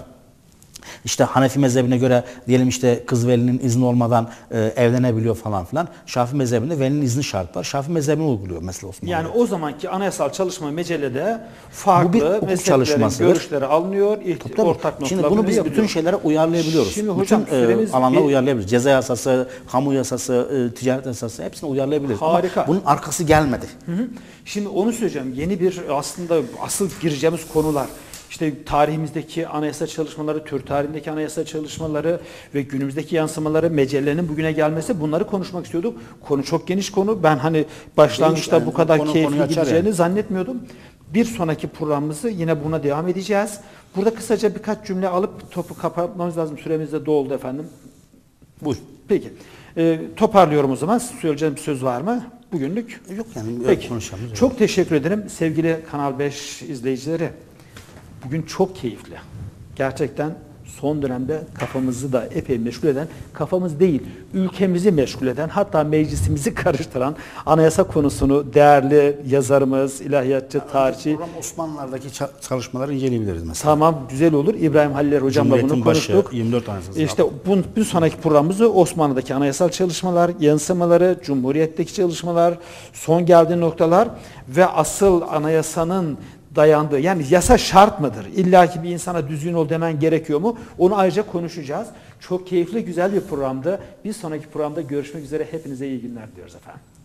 İşte Hanefi mezhebine göre diyelim işte kız velinin izni olmadan evlenebiliyor falan filan. Şafii mezhebinde velinin izni şart var. Şafii mezhebini uyguluyor mesela Osmanlı. Yani o zamanki anayasal çalışma mecellede Bu bir farklı hukuk mezheplerin çalışmasıdır. görüşleri alınıyor, Tabii. ortak Şimdi noktalar bunu biz yapılıyor. bütün şeylere uyarlayabiliyoruz. Şimdi hocam bütün süremiz alanlara bir- uyarlayabiliriz. Ceza yasası, kamu yasası, ticaret yasası hepsini uyarlayabiliriz. Harika. Ama bunun arkası gelmedi. Hı hı. Şimdi onu söyleyeceğim. Yeni bir aslında asıl gireceğimiz konular. İşte tarihimizdeki anayasa çalışmaları, Türk tarihindeki anayasa çalışmaları ve günümüzdeki yansımaları, mecellenin bugüne gelmesi bunları konuşmak istiyorduk. Konu çok geniş konu. Ben hani başlangıçta Yani bu kadar konuyu keyifli açar gideceğini yani. zannetmiyordum. Bir sonraki programımızı yine buna devam edeceğiz. Burada kısaca birkaç cümle alıp topu kapatmamız lazım. Süremiz de doldu efendim. Buyur. Peki. Toparlıyorum o zaman. Söyleyeceğim bir söz var mı? Bugünlük. Yok yani Peki. konuşalım. Çok teşekkür ederim sevgili Kanal 5 izleyicileri. Bugün çok keyifli. Gerçekten son dönemde kafamızı da epey meşgul eden, kafamız değil, ülkemizi meşgul eden, hatta meclisimizi karıştıran anayasa konusunu değerli yazarımız, ilahiyatçı, tarihçi, Program Osmanlılar'daki çalışmaları inceleyebiliriz mesela. tamam güzel olur. İbrahim Haliler hocamla bunu Cumhuriyet'in başı, konuştuk. 24 Anayasası. İşte bir sonraki programımızı Osmanlı'daki anayasal çalışmalar, yansımaları, Cumhuriyet'teki çalışmalar, son geldiği noktalar ve asıl anayasanın dayandığı, yani yasa şart mıdır? İlla ki bir insana düzgün ol demen gerekiyor mu? Onu ayrıca konuşacağız. Çok keyifli, güzel bir programdı. Bir sonraki programda görüşmek üzere. Hepinize iyi günler diyoruz efendim.